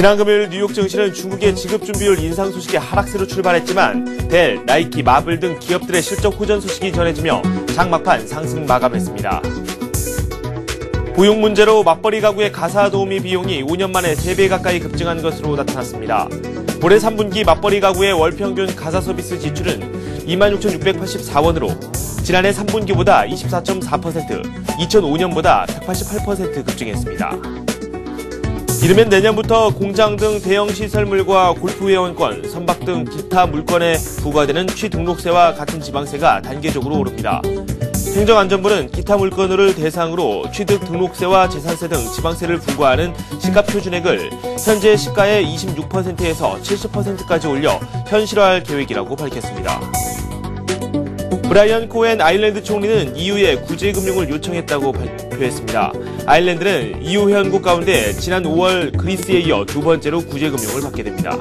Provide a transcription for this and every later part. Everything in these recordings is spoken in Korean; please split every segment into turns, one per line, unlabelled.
지난 금요일 뉴욕 증시는 중국의 지급 준비율 인상 소식에 하락세로 출발했지만 델, 나이키, 마블 등 기업들의 실적 호전 소식이 전해지며 장 막판 상승 마감했습니다. 보육 문제로 맞벌이 가구의 가사 도우미 비용이 5년 만에 3배 가까이 급증한 것으로 나타났습니다. 올해 3분기 맞벌이 가구의 월 평균 가사 서비스 지출은 26,684원으로 지난해 3분기보다 24.4%, 2005년보다 188% 급증했습니다. 이르면 내년부터 공장 등 대형 시설물과 골프회원권, 선박 등 기타 물건에 부과되는 취등록세와 같은 지방세가 단계적으로 오릅니다. 행정안전부는 기타 물건을 대상으로 취득 등록세와 재산세 등 지방세를 부과하는 시가 표준액을 현재 시가의 26%에서 70%까지 올려 현실화할 계획이라고 밝혔습니다. 브라이언 코엔 아일랜드 총리는 EU에 구제금융을 요청했다고 발표했습니다. 아일랜드는 EU 회원국 가운데 지난 5월 그리스에 이어 두 번째로 구제금융을 받게 됩니다.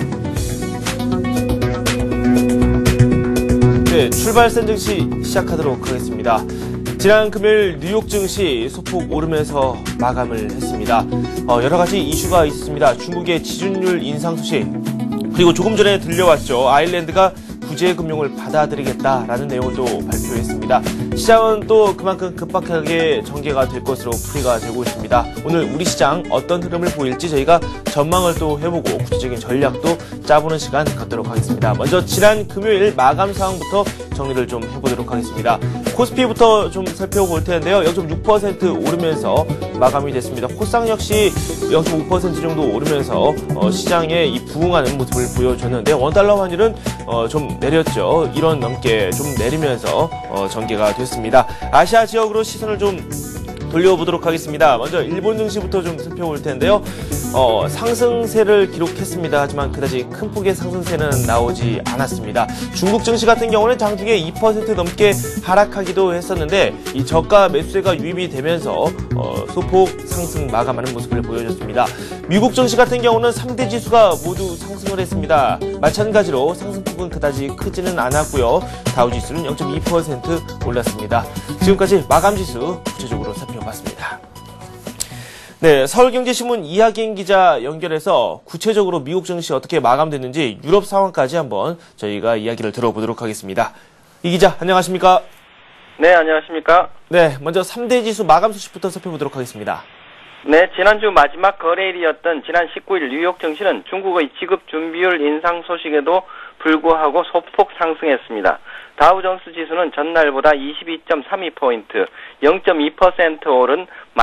네, 출발선 증시 시작하도록 하겠습니다. 지난 금요일 뉴욕 증시 소폭 오르면서 마감을 했습니다. 여러 가지 이슈가 있었습니다. 중국의 지준율 인상 소식, 그리고 조금 전에 들려왔죠. 아일랜드가 구제금융을 받아들이겠다라는 내용을 또 발표했습니다. 시장은 또 그만큼 급박하게 전개가 될 것으로 풀이가 되고 있습니다. 오늘 우리 시장 어떤 흐름을 보일지 저희가 전망을 또 해보고 구체적인 전략도 짜보는 시간 갖도록 하겠습니다. 먼저 지난 금요일 마감 상황부터 정리를 좀 해보도록 하겠습니다. 코스피부터 좀 살펴볼 텐데요. 0.6% 오르면서 마감이 됐습니다. 코스닥 역시 0.5% 정도 오르면서 시장에 이 부응하는 모습을 보여줬는데 원달러 환율은 좀 내렸죠. 1원 넘게 좀 내리면서 전개가 됐습니다. 아시아 지역으로 시선을 좀 돌려보도록 하겠습니다. 먼저 일본 증시부터 좀 살펴볼 텐데요. 상승세를 기록했습니다. 하지만 그다지 큰 폭의 상승세는 나오지 않았습니다. 중국 증시 같은 경우는 장중에 2% 넘게 하락하기도 했었는데 이 저가 매수세가 유입이 되면서 소폭 상승 마감하는 모습을 보여줬습니다. 미국 증시 같은 경우는 3대 지수가 모두 상승을 했습니다. 마찬가지로 상승폭은 그다지 크지는 않았고요. 다우지수는 0.2% 올랐습니다. 지금까지 마감지수 구체적으로 살펴봤습니다. 네, 서울경제신문 이하긴 기자 연결해서 구체적으로 미국 증시 어떻게 마감됐는지 유럽 상황까지 한번 저희가 이야기를 들어보도록 하겠습니다. 이 기자, 안녕하십니까?
네, 안녕하십니까?
네, 먼저 3대 지수 마감 소식부터 살펴보도록 하겠습니다.
네, 지난주 마지막 거래일이었던 지난 19일 뉴욕 증시는 중국의 지급 준비율 인상 소식에도 불구하고 소폭 상승했습니다. 다우존스 지수는 전날보다 22.32포인트, 0.2% 오른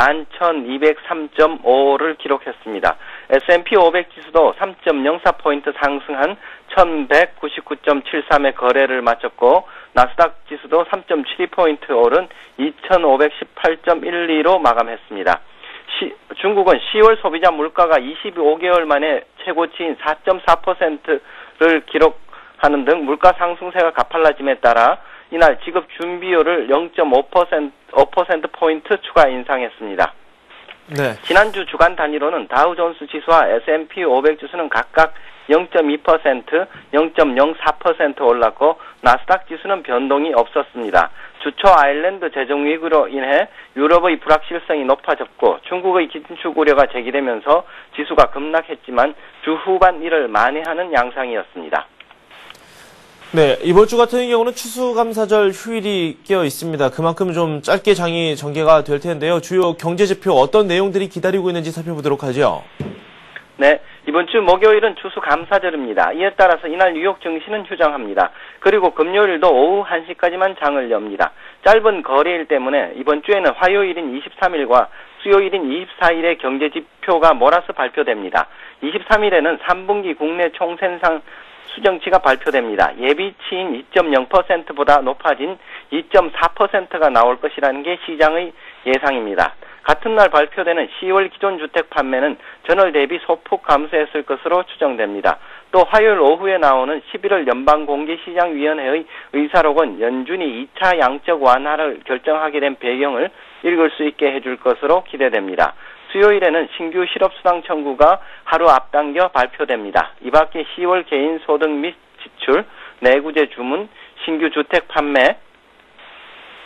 11,203.5를 기록했습니다. S&P 500 지수도 3.04포인트 상승한 1,199.73의 거래를 마쳤고 나스닥 지수도 3.72포인트 오른 2,518.12로 마감했습니다. 중국은 10월 소비자 물가가 25개월 만에 최고치인 4.4%를 기록하는 등 물가 상승세가 가팔라짐에 따라 이날 지급 준비율을 0.5%포인트 추가 인상했습니다.
네.
지난주 주간 단위로는 다우존스 지수와 S&P 500 지수는 각각 0.2%, 0.04% 올랐고 나스닥 지수는 변동이 없었습니다. 주초 아일랜드 재정 위기로 인해 유럽의 불확실성이 높아졌고 중국의 긴축 우려가 제기되면서 지수가 급락했지만 주 후반 이를 만회하는 양상이었습니다.
네, 이번 주 같은 경우는 추수감사절 휴일이 끼어 있습니다. 그만큼 좀 짧게 장이 전개가 될 텐데요. 주요 경제지표 어떤 내용들이 기다리고 있는지 살펴보도록 하죠.
네, 이번 주 목요일은 추수감사절입니다. 이에 따라서 이날 뉴욕 증시는 휴장합니다. 그리고 금요일도 오후 1시까지만 장을 엽니다. 짧은 거래일 때문에 이번 주에는 화요일인 23일과 수요일인 24일에 경제지표가 몰아서 발표됩니다. 23일에는 3분기 국내 총생산 수정치가 발표됩니다. 예비치인 2.0%보다 높아진 2.4%가 나올 것이라는 게 시장의 예상입니다. 같은 날 발표되는 10월 기존 주택 판매는 전월 대비 소폭 감소했을 것으로 추정됩니다. 또 화요일 오후에 나오는 11월 연방공개시장위원회의 의사록은 연준이 2차 양적 완화를 결정하게 된 배경을 읽을 수 있게 해줄 것으로 기대됩니다. 수요일에는 신규 실업수당 청구가 하루 앞당겨 발표됩니다. 이 밖에 10월 개인소득 및 지출, 내구재 주문, 신규 주택 판매,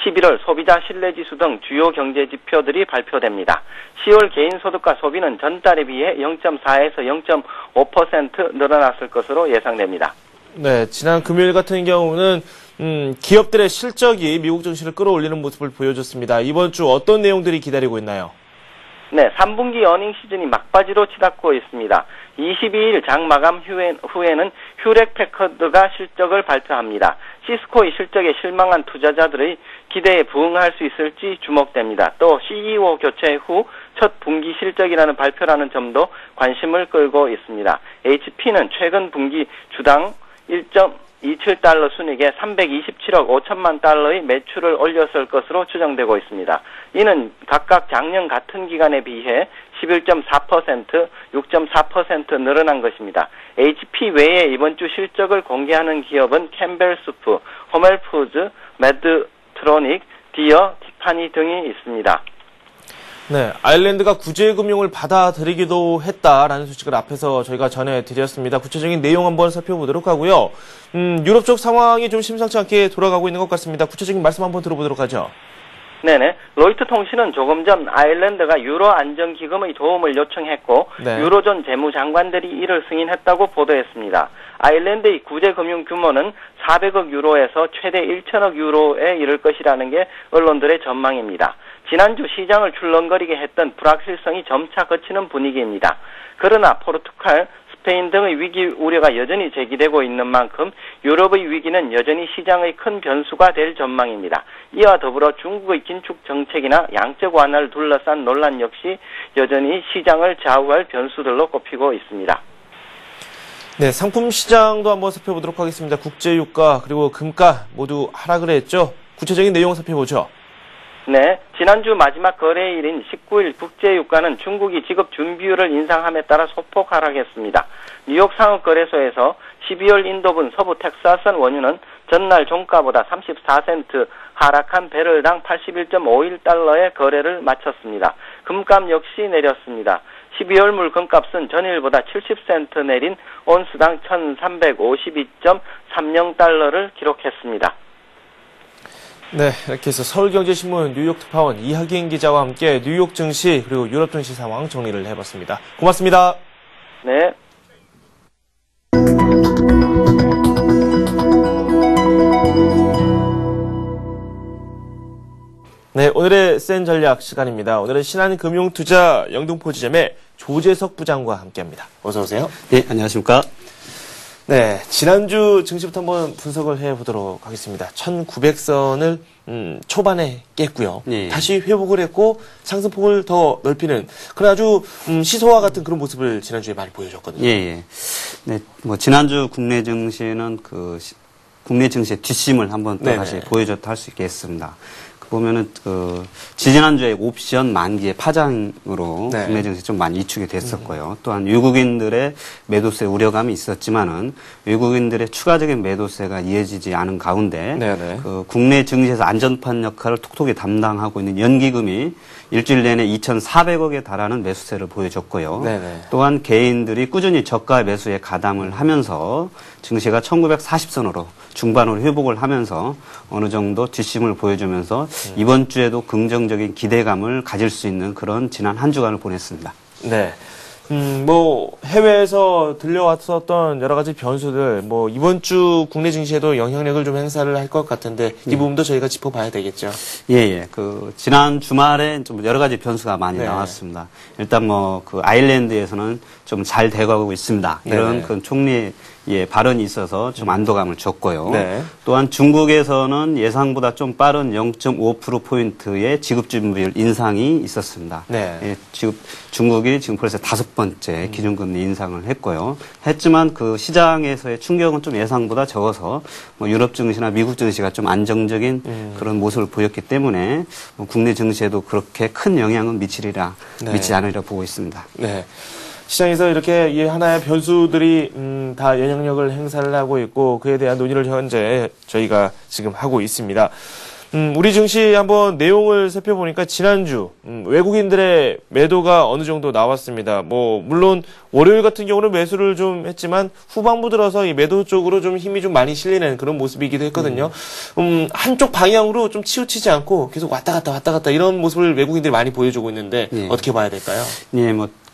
11월 소비자 신뢰지수 등 주요 경제 지표들이 발표됩니다. 10월 개인소득과 소비는 전달에 비해 0.4에서 0.5% 늘어났을 것으로 예상됩니다.
네, 지난 금요일 같은 경우는 기업들의 실적이 미국 증시를 끌어올리는 모습을 보여줬습니다. 이번 주 어떤 내용들이 기다리고 있나요?
네, 3분기 어닝 시즌이 막바지로 치닫고 있습니다. 22일 장 마감 후에는 휴렉패커드가 실적을 발표합니다. 시스코의 실적에 실망한 투자자들의 기대에 부응할 수 있을지 주목됩니다. 또 CEO 교체 후 첫 분기 실적이라는 발표라는 점도 관심을 끌고 있습니다. HP는 최근 분기 주당 1.27달러 순이익에 327억 5천만 달러의 매출을 올렸을 것으로 추정되고 있습니다. 이는 각각 작년 같은 기간에 비해 11.4%, 6.4% 늘어난 것입니다. HP 외에 이번 주 실적을 공개하는 기업은 캠벨수프, 호멜푸드, 매드트로닉, 디어, 티파니 등이 있습니다.
네, 아일랜드가 구제금융을 받아들이기도 했다라는 소식을 앞에서 저희가 전해드렸습니다. 구체적인 내용 한번 살펴보도록 하고요. 유럽 쪽 상황이 좀 심상치 않게 돌아가고 있는 것 같습니다. 구체적인 말씀 한번 들어보도록 하죠.
네네. 로이터 통신은 조금 전 아일랜드가 유로 안정기금의 도움을 요청했고
네.
유로존 재무장관들이 이를 승인했다고 보도했습니다. 아일랜드의 구제금융 규모는 400억 유로에서 최대 1천억 유로에 이를 것이라는 게 언론들의 전망입니다. 지난주 시장을 출렁거리게 했던 불확실성이 점차 거치는 분위기입니다. 그러나 포르투갈, 스페인 등의 위기 우려가 여전히 제기되고 있는 만큼 유럽의 위기는 여전히 시장의 큰 변수가 될 전망입니다. 이와 더불어 중국의 긴축 정책이나 양적 완화를 둘러싼 논란 역시 여전히 시장을 좌우할 변수들로 꼽히고 있습니다.
네, 상품 시장도 한번 살펴보도록 하겠습니다. 국제유가 그리고 금가 모두 하락을 했죠. 구체적인 내용 살펴보죠.
네, 지난주 마지막 거래일인 19일 국제유가는 중국이 지급 준비율을 인상함에 따라 소폭 하락했습니다. 뉴욕 상업거래소에서 12월 인도분 서부 텍사스산 원유는 전날 종가보다 34센트 하락한 배럴당 81.51달러의 거래를 마쳤습니다. 금값 역시 내렸습니다. 12월 물 금값은 전일보다 70센트 내린 온스당 1352.30달러를 기록했습니다.
네, 이렇게 해서 서울경제신문 뉴욕특파원 이하긴 기자와 함께 뉴욕 증시 그리고 유럽 증시 상황 정리를 해봤습니다. 고맙습니다.
네.
네, 오늘의 센 전략 시간입니다. 오늘은 신한금융투자 영등포지점의 조재석 부장과 함께합니다. 어서 오세요.
네, 안녕하십니까.
네, 지난주 증시부터 한번 분석을 해보도록 하겠습니다. 1900선을 초반에 깼고요.
예.
다시 회복을 했고 상승폭을 더 넓히는 그런 아주 시소와 같은 그런 모습을 지난주에 많이 보여줬거든요.
예. 네, 뭐 지난주 국내 증시는 국내 증시의 뒷심을 한번 또
네네.
다시 보여줬다 할 수 있겠습니다. 보면은 지지난주에 옵션 만기의 파장으로
네.
국내 증시 좀 많이 위축이 됐었고요. 또한 외국인들의 매도세 우려감이 있었지만은 외국인들의 추가적인 매도세가 이어지지 않은 가운데
네네.
국내 증시에서 안전판 역할을 톡톡히 담당하고 있는 연기금이 일주일 내내 2,400억에 달하는 매수세를 보여줬고요.
네네.
또한 개인들이 꾸준히 저가 매수에 가담을 하면서 증시가 1940선으로 중반으로 회복을 하면서 어느 정도 뒷심을 보여주면서 이번 주에도 긍정적인 기대감을 가질 수 있는 그런 지난 한 주간을 보냈습니다.
네. 뭐 해외에서 들려왔었던 여러 가지 변수들, 뭐 이번 주 국내 증시에도 영향력을 좀 행사를 할 것 같은데 이 부분도 저희가 짚어봐야 되겠죠.
예. 지난 주말에 좀 여러 가지 변수가 많이
네.
나왔습니다. 일단 아일랜드에서는 좀 잘 돼가고 있습니다. 이런
네.
그 총리 발언이 있어서 좀 안도감을 줬고요.
네.
또한 중국에서는 예상보다 좀 빠른 0.5%포인트의 지급준비율 인상이 있었습니다.
네.
중국이 지금 벌써 5번째 기준금리 인상을 했고요. 했지만 그 시장에서의 충격은 좀 예상보다 적어서 유럽 증시나 미국 증시가 좀 안정적인 그런 모습을 보였기 때문에 국내 증시에도 그렇게 큰 영향은 미치지 않으리라 보고 있습니다.
네. 시장에서 이렇게 이 하나의 변수들이 다 영향력을 행사를 하고 있고 그에 대한 논의를 현재 저희가 지금 하고 있습니다. 우리 증시 한번 내용을 살펴보니까 지난주 외국인들의 매도가 어느 정도 나왔습니다. 뭐 물론 월요일 같은 경우는 매수를 좀 했지만 후반부 들어서 이 매도 쪽으로 좀 힘이 좀 많이 실리는 그런 모습이기도 했거든요. 한쪽 방향으로 좀 치우치지 않고 계속 왔다 갔다 이런 모습을 외국인들이 많이 보여주고 있는데
예.
어떻게 봐야 될까요?
예,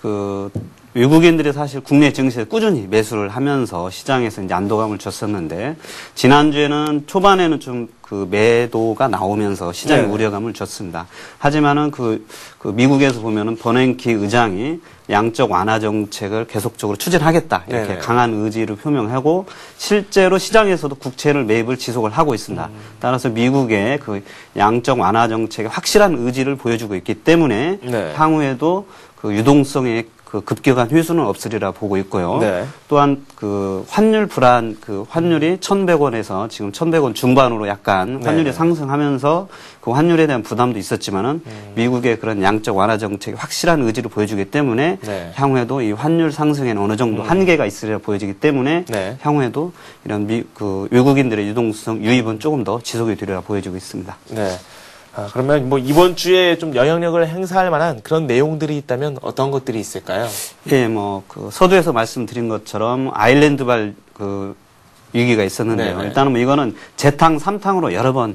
외국인들이 사실 국내 증시에 꾸준히 매수를 하면서 시장에서 이제 안도감을 줬었는데, 지난주에는 초반에는 좀 그 매도가 나오면서 시장에 우려감을 줬습니다. 하지만은 그 미국에서 보면은 버냉키 의장이 양적 완화 정책을 계속적으로 추진하겠다. 이렇게
네네.
강한 의지를 표명하고, 실제로 시장에서도 국채를 매입을 지속을 하고 있습니다. 따라서 미국의 그 양적 완화 정책의 확실한 의지를 보여주고 있기 때문에
네.
향후에도 그 유동성의 그 급격한 회수는 없으리라 보고 있고요.
네.
또한 그 환율 불안, 그 환율이 1,100원에서 지금 1,100원 중반으로 약간 환율이
네.
상승하면서 그 환율에 대한 부담도 있었지만은 미국의 그런 양적 완화 정책이 확실한 의지를 보여주기 때문에
네.
향후에도 이 환율 상승에는 어느 정도 한계가 있으리라 보여지기 때문에
네.
향후에도 이런 그 외국인들의 유동성 유입은 조금 더 지속이 되리라 보여지고 있습니다.
네. 그러면 뭐 이번 주에 좀 영향력을 행사할 만한 그런 내용들이 있다면 어떤 것들이 있을까요?
예, 그 서두에서 말씀드린 것처럼 아일랜드발 그 위기가 있었는데요.
네네.
일단은 뭐 이거는 재탕, 삼탕으로 여러 번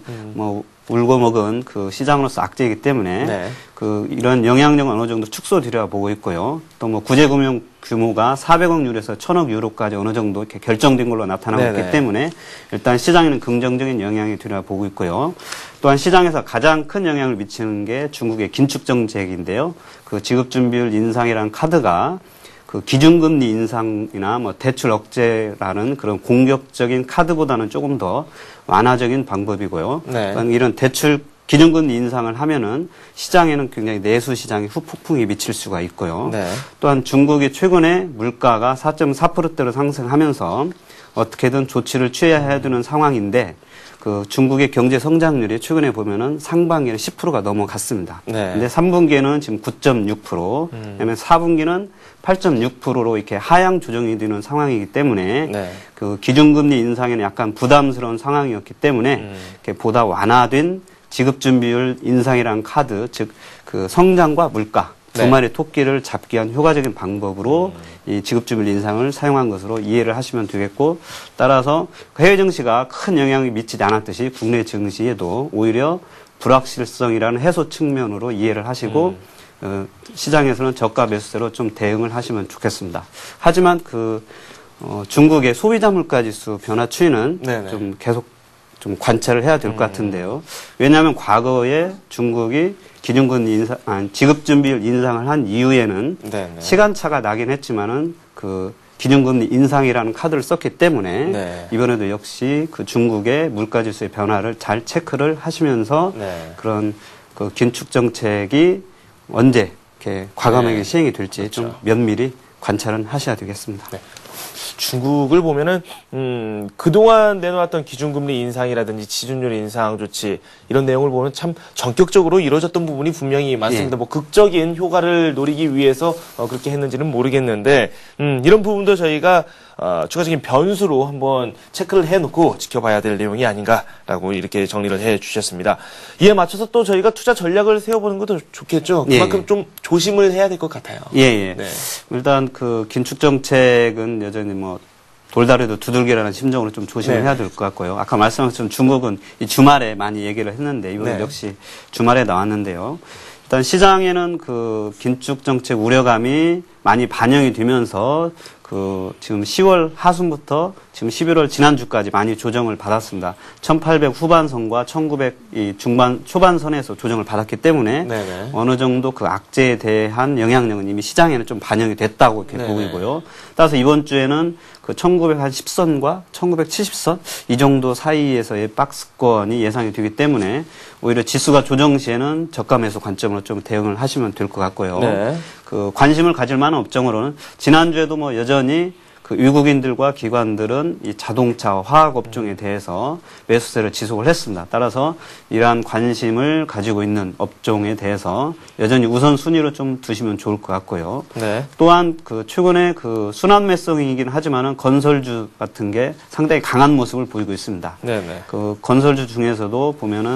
울고 먹은 그 시장으로서 악재이기 때문에
네.
그 이런 영향력은 어느 정도 축소되리라 보고 있고요. 또 뭐 구제금융 규모가 400억 유로에서 1000억 유로까지 어느 정도 이렇게 결정된 걸로 나타나고
네네.
있기 때문에 일단 시장에는 긍정적인 영향이 되리라 보고 있고요. 또한 시장에서 가장 큰 영향을 미치는 게 중국의 긴축 정책인데요. 그 지급준비율 인상이라는 카드가 그 기준금리 인상이나 뭐 대출 억제라는 그런 공격적인 카드보다는 조금 더 완화적인 방법이고요.
네.
또한 이런 대출 기준금리 인상을 하면은 시장에는 굉장히 내수 시장에 후폭풍이 미칠 수가 있고요.
네.
또한 중국이 최근에 물가가 4.4%대로 상승하면서 어떻게든 조치를 취해야 되는 상황인데, 그 중국의 경제 성장률이 최근에 보면은 상반기에는 10%가 넘어갔습니다.
네.
근데 3분기에는 지금 9.6%, 그다음에 4분기는 8.6%로 이렇게 하향 조정이 되는 상황이기 때문에
네.
그 기준금리 인상에는 약간 부담스러운 상황이었기 때문에 이렇게 보다 완화된 지급준비율 인상이라는 카드, 즉 그 성장과 물가 두
네.
마리 토끼를 잡기 위한 효과적인 방법으로 이 지급준비율 인상을 사용한 것으로 이해를 하시면 되겠고, 따라서 해외 증시가 큰 영향을 미치지 않았듯이 국내 증시에도 오히려 불확실성이라는 해소 측면으로 이해를 하시고 시장에서는 저가 매수세로 좀 대응을 하시면 좋겠습니다. 하지만 중국의 소비자 물가 지수 변화 추이는
네네.
좀 계속 좀 관찰을 해야 될 것 같은데요. 왜냐하면 과거에 중국이 지급준비율 인상을 한 이후에는
네네.
시간차가 나긴 했지만은 그 기준금리 인상이라는 카드를 썼기 때문에
네.
이번에도 역시 그 중국의 물가지수의 변화를 잘 체크를 하시면서
네.
그런 그 긴축 정책이 언제 이렇게 과감하게
네.
시행이 될지
그렇죠.
좀 면밀히 관찰은 하셔야 되겠습니다.
네. 중국을 보면은 그동안 내놓았던 기준금리 인상이라든지 지준율 인상 조치 이런 내용을 보면 참 전격적으로 이루어졌던 부분이 분명히 많습니다.
예.
뭐 극적인 효과를 노리기 위해서 그렇게 했는지는 모르겠는데 이런 부분도 저희가 추가적인 변수로 한번 체크를 해놓고 지켜봐야 될 내용이 아닌가라고 이렇게 정리를 해주셨습니다. 이에 맞춰서 또 저희가 투자 전략을 세워보는 것도 좋겠죠. 그만큼
예.
좀 조심을 해야 될 것 같아요.
예.
네.
일단 그 긴축 정책은 여전히 뭐 돌다리도 두들기라는 심정으로 좀 조심을
네.
해야 될 것 같고요. 아까 말씀하신 것처럼 중국은 이 주말에 많이 얘기를 했는데 이번에
네.
역시 주말에 나왔는데요. 일단 시장에는 그 긴축 정책 우려감이 많이 반영이 되면서 그 지금 10월 하순부터 지금 11월 지난주까지 많이 조정을 받았습니다. 1800 후반선과 1900 이 중반 초반선에서 조정을 받았기 때문에
네네.
어느 정도 그 악재에 대한 영향력은 이미 시장에는 좀 반영이 됐다고 이렇게
네네.
보이고요. 따라서 이번 주에는 그 1910선과 1970선 이 정도 사이에서의 박스권이 예상이 되기 때문에 오히려 지수가 조정 시에는 저가 매수 관점으로 좀 대응을 하시면 될 것 같고요.
네.
그 관심을 가질 만한 업종으로는 지난주에도 뭐 여전히 그 외국인들과 기관들은 이 자동차, 화학 업종에 대해서 매수세를 지속을 했습니다. 따라서 이러한 관심을 가지고 있는 업종에 대해서 여전히 우선순위로 좀 두시면 좋을 것 같고요.
네.
또한 그 최근에 그 순환매성이긴 하지만은 건설주 같은 게 상당히 강한 모습을 보이고 있습니다.
네네.
그 건설주 중에서도 보면은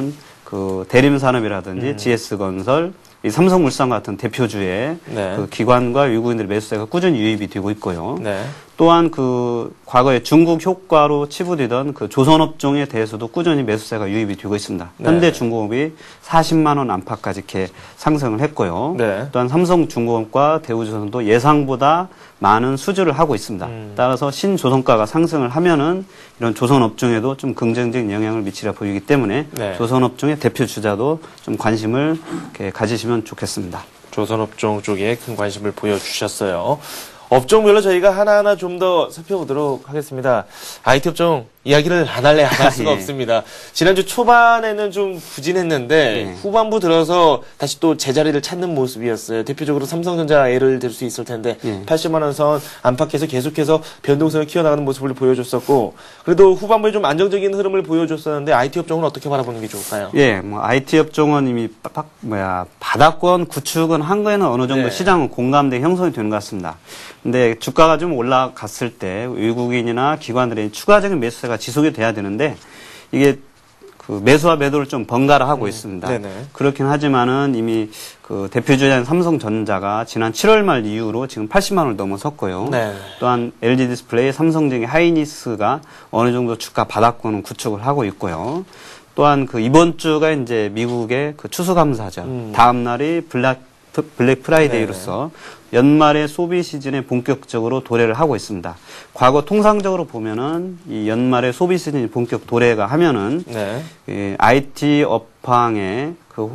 그 대림산업이라든지 GS건설, 이 삼성물산 같은 대표주의
네.
그 기관과 외국인들의 매수세가 꾸준히 유입이 되고 있고요.
네.
또한 그 과거에 중국 효과로 치부되던 그 조선업종에 대해서도 꾸준히 매수세가 유입이 되고 있습니다.
네.
현대중공업이 40만 원 안팎까지 이렇게 상승을 했고요.
네.
또한 삼성중공업과 대우조선도 예상보다 많은 수주를 하고 있습니다. 따라서 신조선가가 상승을 하면은 이런 조선업종에도 좀 긍정적인 영향을 미치려 보이기 때문에
네.
조선업종의 대표 주자도 좀 관심을 이렇게 가지시면 좋겠습니다.
조선업종 쪽에 큰 관심을 보여주셨어요. 업종별로 저희가 하나하나 좀 더 살펴보도록 하겠습니다. IT 업종 이야기를 안 할래 안 할 수가
예.
없습니다. 지난주 초반에는 좀 부진했는데
예.
후반부 들어서 다시 또 제자리를 찾는 모습이었어요. 대표적으로 삼성전자 예를 들 수 있을 텐데
예.
80만 원 선 안팎에서 계속해서 변동성을 키워나가는 모습을 보여줬었고 그래도 후반부에 좀 안정적인 흐름을 보여줬었는데 IT 업종은 어떻게 바라보는 게 좋을까요?
예, 뭐 IT 업종은 이미 바닥권 구축은 한 거에는 어느 정도
네.
시장은 공감대 형성이 되는 것 같습니다. 근데 주가가 좀 올라갔을 때 외국인이나 기관들의 추가적인 매수세가 지속이 돼야 되는데 이게 그 매수와 매도를 좀 번갈아 하고 있습니다.
네네.
그렇긴 하지만은 이미 그 대표주자인 삼성전자가 지난 7월 말 이후로 지금 80만 원을 넘어섰고요.
네.
또한 LG 디스플레이, 삼성전기, 하이니스가 어느 정도 주가 바닥권은 구축을 하고 있고요. 또한 그 이번 주가 이제 미국의 그 추수감사죠. 다음 날이 블랙 프라이데이로서 연말의 소비 시즌에 본격적으로 도래를 하고 있습니다. 과거 통상적으로 보면은 이 연말의 소비 시즌이 본격 도래가 하면은
네.
이 IT 업황의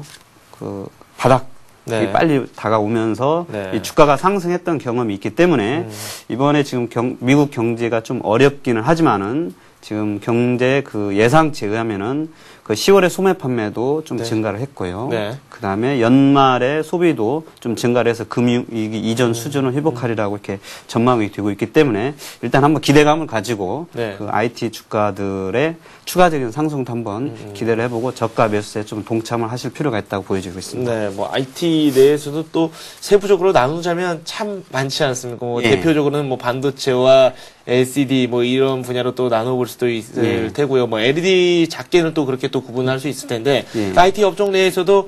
그 바닥
네.
빨리 다가오면서
네.
이 주가가 상승했던 경험이 있기 때문에 이번에 지금 미국 경제가 좀 어렵기는 하지만은 지금 경제 그 예상치에 의하면은 그 10월에 소매 판매도 좀
네.
증가를 했고요.
네.
그 다음에 연말에 소비도 좀 증가를 해서 금융위기 이전 수준을 회복하리라고 이렇게 전망이 되고 있기 때문에 일단 한번 기대감을 가지고
네.
그 IT 주가들의 추가적인 상승도 한번 기대를 해보고 저가 매수세에 좀 동참을 하실 필요가 있다고 보여지고 있습니다.
네, 뭐 IT 내에서도 또 세부적으로 나누자면 참 많지 않습니까? 뭐
예.
대표적으로는 뭐 반도체와 LCD 뭐 이런 분야로 또 나눠볼 수도 있을
예.
테고요. 뭐 LED 작게는 또 그렇게 또 구분할 수 있을 텐데
예.
IT 업종 내에서도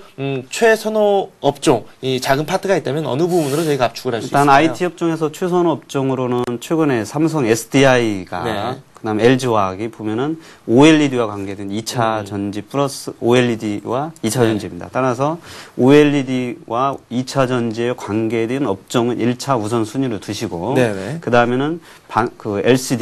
최선호 업종 이 작은 파트가 있다면 어느 부분으로 저희가 압축을 할 수
일단
있을까요?
IT 업종에서 최선 업종으로는 최근에 삼성 SDI가
네.
그다음 LG화학이 보면은 OLED와 관계된 2차 전지 플러스 OLED와 2차 전지입니다. 따라서 OLED와 2차 전지에 관계된 업종은 1차 우선순위로 두시고
네네.
그다음에는 그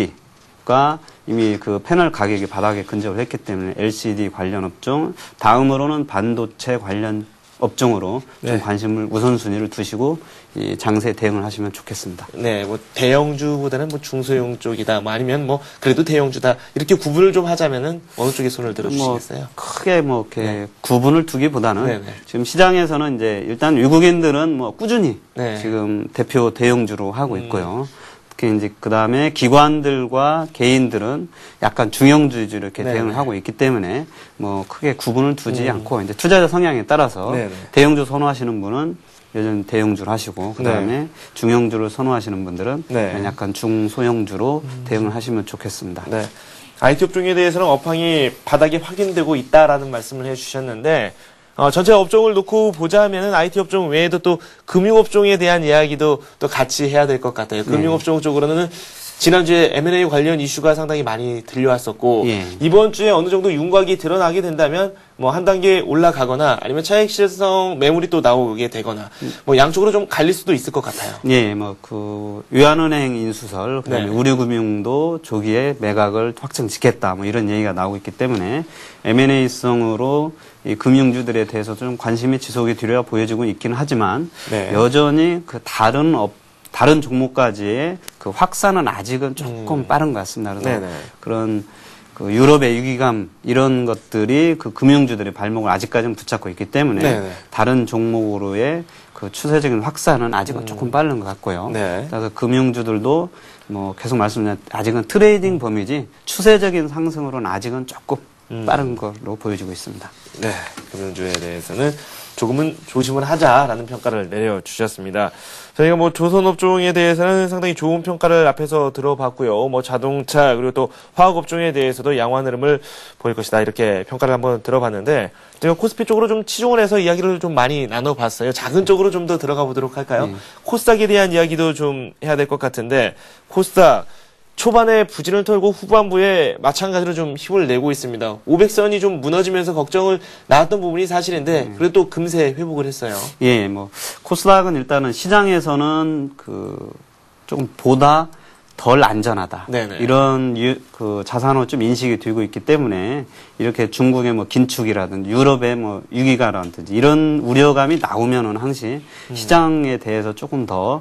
LCD가 이미 그 패널 가격이 바닥에 근접을 했기 때문에 LCD 관련 업종, 다음으로는 반도체 관련 업종으로
네.
좀 관심을 우선순위를 두시고 이 장세 대응을 하시면 좋겠습니다.
네, 뭐 대형주보다는 뭐 중소형 쪽이다, 뭐 아니면 뭐 그래도 대형주다 이렇게 구분을 좀 하자면은 어느 쪽에 손을 들어주시겠어요?
크게 뭐 이렇게 구분을 두기보다는
네네.
지금 시장에서는 이제 일단 외국인들은 뭐 꾸준히
네.
지금 대표 대형주로 하고 있고요. 특히 이제 그 다음에 기관들과 개인들은 약간 중형주 위주로 이렇게
네네.
대응을 하고 있기 때문에 뭐 크게 구분을 두지 않고 이제 투자자 성향에 따라서
네네.
대형주 선호하시는 분은 여전히 대형주를 하시고 그 다음에 중형주를 선호하시는 분들은
네.
약간 중소형주로 대응을 하시면 좋겠습니다.
네. IT 업종에 대해서는 업황이 바닥이 확인되고 있다라는 말씀을 해주셨는데, 전체 업종을 놓고 보자면은 IT 업종 외에도 또 금융업종에 대한 이야기도 또 같이 해야 될 것 같아요. 금융업종 쪽으로는 지난주에 M&A 관련 이슈가 상당히 많이 들려왔었고,
예.
이번 주에 어느 정도 윤곽이 드러나게 된다면, 뭐 한 단계 올라가거나 아니면 차익 실성 매물이 또 나오게 되거나, 뭐 양쪽으로 좀 갈릴 수도 있을 것 같아요.
예, 뭐, 외환은행 인수설, 그 다음에
네.
우리금융도 조기에 매각을 확정 짓겠다, 뭐 이런 얘기가 나오고 있기 때문에 M&A성으로 이 금융주들에 대해서 좀 관심이 지속이 되려 보여지고 있기는 하지만
네.
여전히 그 다른 종목까지의 그 확산은 아직은 조금 빠른 것 같습니다. 그래서
네네.
그런 그 유럽의 위기감 이런 것들이 그 금융주들의 발목을 아직까지는 붙잡고 있기 때문에
네네.
다른 종목으로의 그 추세적인 확산은 아직은 조금 빠른 것 같고요.
네.
그래서 금융주들도 뭐 계속 말씀드린 아직은 트레이딩 범위지 추세적인 상승으로는 아직은 조금 빠른 걸로 보여지고 있습니다.
네, 금융주에 대해서는 조금은 조심을 하자라는 평가를 내려주셨습니다. 저희가 뭐 조선업종에 대해서는 상당히 좋은 평가를 앞에서 들어봤고요. 뭐 자동차 그리고 또 화학업종에 대해서도 양호한 흐름을 보일 것이다 이렇게 평가를 한번 들어봤는데 제가 코스피 쪽으로 좀 치중을 해서 이야기를 좀 많이 나눠봤어요. 작은 쪽으로 좀 더 들어가 보도록 할까요? 코스닥에 대한 이야기도 좀 해야 될 것 같은데 코스닥 초반에 부진을 털고 후반부에 마찬가지로 좀 힘을 내고 있습니다. 500선이 좀 무너지면서 걱정을 나왔던 부분이 사실인데 그래도 또 금세 회복을 했어요.
예, 뭐 코스닥은 일단은 시장에서는 조금 보다 덜 안전하다.
네네.
이런 자산으로 좀 인식이 되고 있기 때문에 이렇게 중국의 뭐 긴축이라든지 유럽의 뭐 위기가라든지 이런 우려감이 나오면은 항시 시장에 대해서 조금 더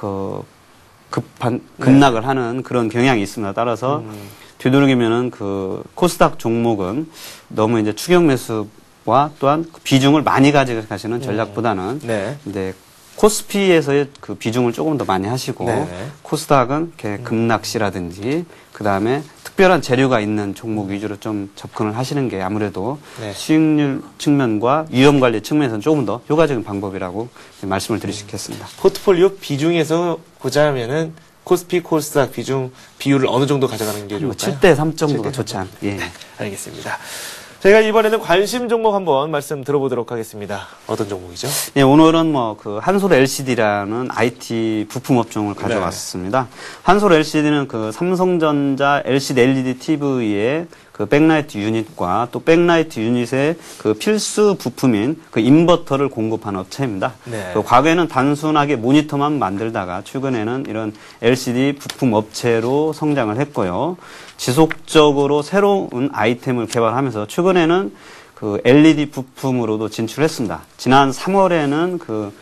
급락을 하는 그런 경향이 있습니다. 따라서 되도록이면은 코스닥 종목은 너무 이제 추격 매수와 또한 비중을 많이 가져가시는 전략보다는 이제 코스피에서의 그 비중을 조금 더 많이 하시고 코스닥은 이렇게 급락시라든지 그 다음에 특별한 재료가 있는 종목 위주로 좀 접근을 하시는 게 아무래도 수익률 측면과 위험 관리 측면에서는 조금 더 효과적인 방법이라고 말씀을 드릴 수 있겠습니다.
포트폴리오 비중에서 보자면은 코스피, 코스닥 비율을 어느 정도 가져가는 게 좋을까요?
7대 3 정도가 좋지 않. 예.
네, 알겠습니다. 저희가 이번에는 관심 종목 한번 말씀 들어보도록 하겠습니다. 어떤 종목이죠?
네, 오늘은 한솔 LCD라는 IT 부품 업종을 가져왔습니다. 한솔 LCD는 삼성전자 LCD LED TV의 백라이트 유닛과 또 백라이트 유닛의 필수 부품인 인버터를 공급하는 업체입니다. 과거에는 단순하게 모니터만 만들다가 최근에는 이런 LCD 부품 업체로 성장을 했고요. 지속적으로 새로운 아이템을 개발하면서 최근에는 LED 부품으로도 진출했습니다. 지난 3월에는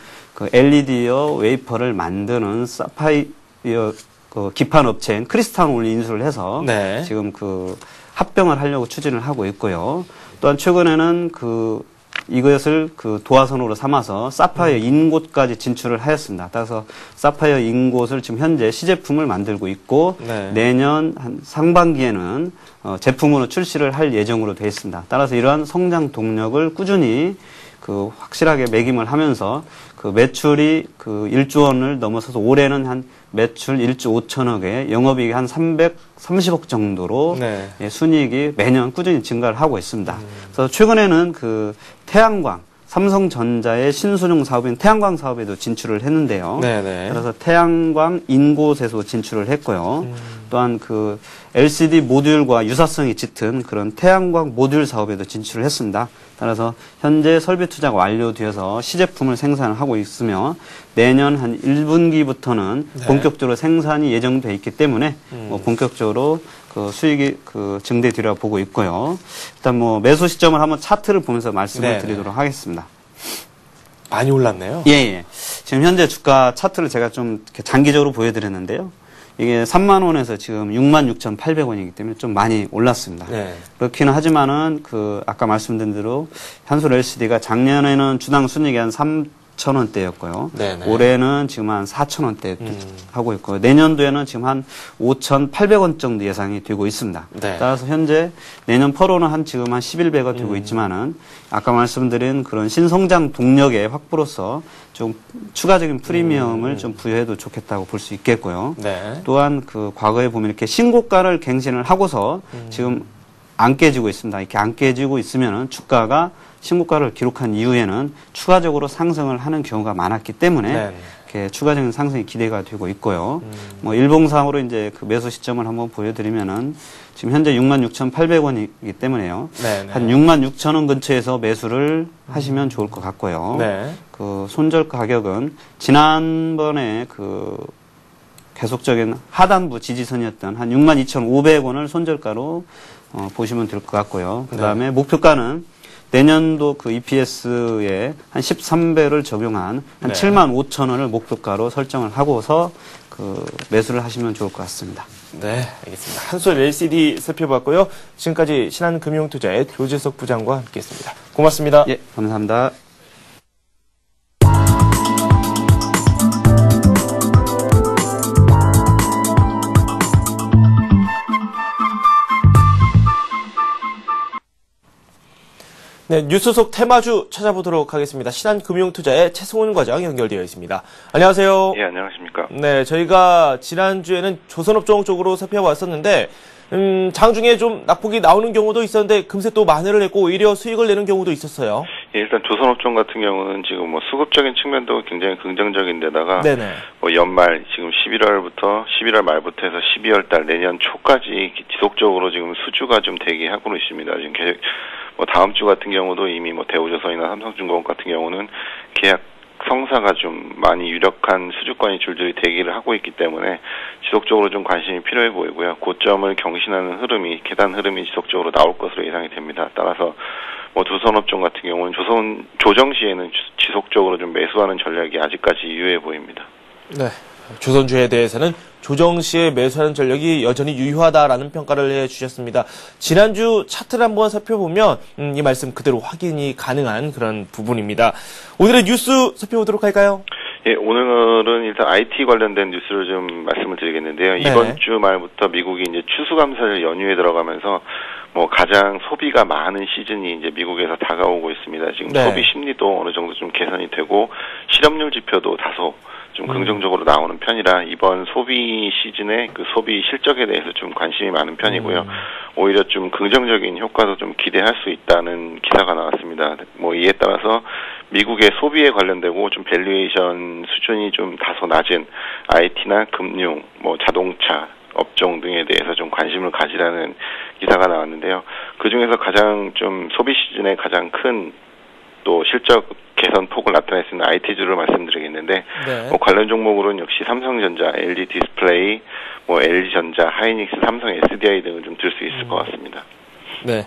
LED여 웨이퍼를 만드는 사파이어 기판 업체인 크리스탄올을 인수를 해서 지금 합병을 하려고 추진을 하고 있고요. 또한 최근에는 이것을 도화선으로 삼아서 사파이어 인곳까지 진출을 하였습니다. 따라서 사파이어 인곳을 지금 현재 시제품을 만들고 있고 내년 상반기에는 제품으로 출시를 할 예정으로 되어 있습니다. 따라서 이러한 성장 동력을 꾸준히 확실하게 매김을 하면서 매출이 1조 원을 넘어서서 올해는 한 매출 1조 5천억에 영업이익이 한 330억 정도로 순이익이 매년 꾸준히 증가를 하고 있습니다. 그래서 최근에는 태양광, 삼성전자의 신수종 사업인 태양광 사업에도 진출을 했는데요. 그래서 태양광 인곳에서 진출을 했고요. 또한 LCD 모듈과 유사성이 짙은 그런 태양광 모듈 사업에도 진출을 했습니다. 따라서 현재 설비 투자가 완료되어서 시제품을 생산을 하고 있으며 내년 한 1분기부터는 본격적으로 생산이 예정돼 있기 때문에 본격적으로 수익이 증대되리라 보고 있고요. 일단 매수 시점을 한번 차트를 보면서 말씀을 드리도록 하겠습니다.
많이 올랐네요.
예. 지금 현재 주가 차트를 제가 좀 이렇게 장기적으로 보여드렸는데요. 이게 3만 원에서 지금 66,800원이기 때문에 좀 많이 올랐습니다. 그렇기는 하지만은 아까 말씀드린 대로 한솔 LCD가 작년에는 주당 순이익이 한 3,000원대였고요. 올해는 지금 한 4,000원대 하고 있고요. 내년도에는 지금 한 5,800원 정도 예상이 되고 있습니다. 따라서 현재 내년 퍼로는 지금 한 11배가 되고 있지만은 아까 말씀드린 그런 신성장 동력의 확보로서 좀 추가적인 프리미엄을 좀 부여해도 좋겠다고 볼 수 있겠고요. 또한 과거에 보면 이렇게 신고가를 갱신을 하고서 지금 안 깨지고 있습니다. 이렇게 안 깨지고 있으면은 주가가 신고가를 기록한 이후에는 추가적으로 상승을 하는 경우가 많았기 때문에 이렇게 추가적인 상승이 기대가 되고 있고요. 일봉상으로 이제 매수 시점을 한번 보여드리면은 지금 현재 66,800원이기 때문에요. 한 66,000원 근처에서 매수를 하시면 좋을 것 같고요. 손절 가격은 지난번에 계속적인 하단부 지지선이었던 한 62,500원을 손절가로 보시면 될 것 같고요. 그 다음에 목표가는 내년도 EPS에 한 13배를 적용한 한 75,000원을 목표가로 설정을 하고서 매수를 하시면 좋을 것 같습니다.
네, 알겠습니다. 한솔 LCD 살펴봤고요. 지금까지 신한금융투자의 조재석 부장과 함께했습니다. 고맙습니다.
예, 감사합니다.
네, 뉴스 속 테마주 찾아보도록 하겠습니다. 신한금융투자의 최승훈 과장 연결되어 있습니다. 안녕하세요.
예, 안녕하십니까.
네, 저희가 지난주에는 조선업종 쪽으로 살펴봤었는데, 장중에 좀 낙폭이 나오는 경우도 있었는데, 금세 또 만회를 했고, 오히려 수익을 내는 경우도 있었어요.
예, 일단 조선업종 같은 경우는 지금 뭐 수급적인 측면도 굉장히 긍정적인데다가,
네네.
뭐 연말, 지금 11월 말부터 해서 12월 달 내년 초까지 지속적으로 지금 수주가 좀 대기하고 있습니다. 지금 계속, 뭐 다음 주 같은 경우도 이미 뭐 대우조선이나 삼성중공업 같은 경우는 계약 성사가 좀 많이 유력한 수주권이 줄줄이 대기를 하고 있기 때문에 지속적으로 좀 관심이 필요해 보이고요. 고점을 경신하는 흐름이, 계단 흐름이 지속적으로 나올 것으로 예상이 됩니다. 따라서 뭐 조선업종 같은 경우는 조정 시에는 지속적으로 좀 매수하는 전략이 아직까지 유효해 보입니다.
네. 조선주에 대해서는 조정 시에 매수하는 전략이 여전히 유효하다라는 평가를 해주셨습니다. 지난주 차트를 한번 살펴보면 이 말씀 그대로 확인이 가능한 그런 부분입니다. 오늘의 뉴스 살펴보도록 할까요?
예, 오늘은 일단 IT 관련된 뉴스를 좀 말씀을 드리겠는데요.
네.
이번 주 말부터 미국이 이제 추수감사절 연휴에 들어가면서 뭐 가장 소비가 많은 시즌이 이제 미국에서 다가오고 있습니다. 지금
네.
소비 심리도 어느 정도 좀 개선이 되고 실업률 지표도 다소 좀 긍정적으로 나오는 편이라 이번 소비 시즌의 그 소비 실적에 대해서 좀 관심이 많은 편이고요. 오히려 좀 긍정적인 효과도 좀 기대할 수 있다는 기사가 나왔습니다. 뭐 이에 따라서 미국의 소비에 관련되고 좀 밸류에이션 수준이 좀 다소 낮은 IT나 금융, 뭐 자동차 업종 등에 대해서 좀 관심을 가지라는 기사가 나왔는데요. 그 중에서 가장 좀 소비 시즌에 가장 큰 또 실적 개선 폭을 나타낼 수 있는 IT주를 말씀드리겠는데,
네.
뭐 관련 종목으로는 역시 삼성전자, LG 디스플레이, 뭐 LG전자, 하이닉스, 삼성 SDI 등을 좀 들 수 있을 것 같습니다.
네.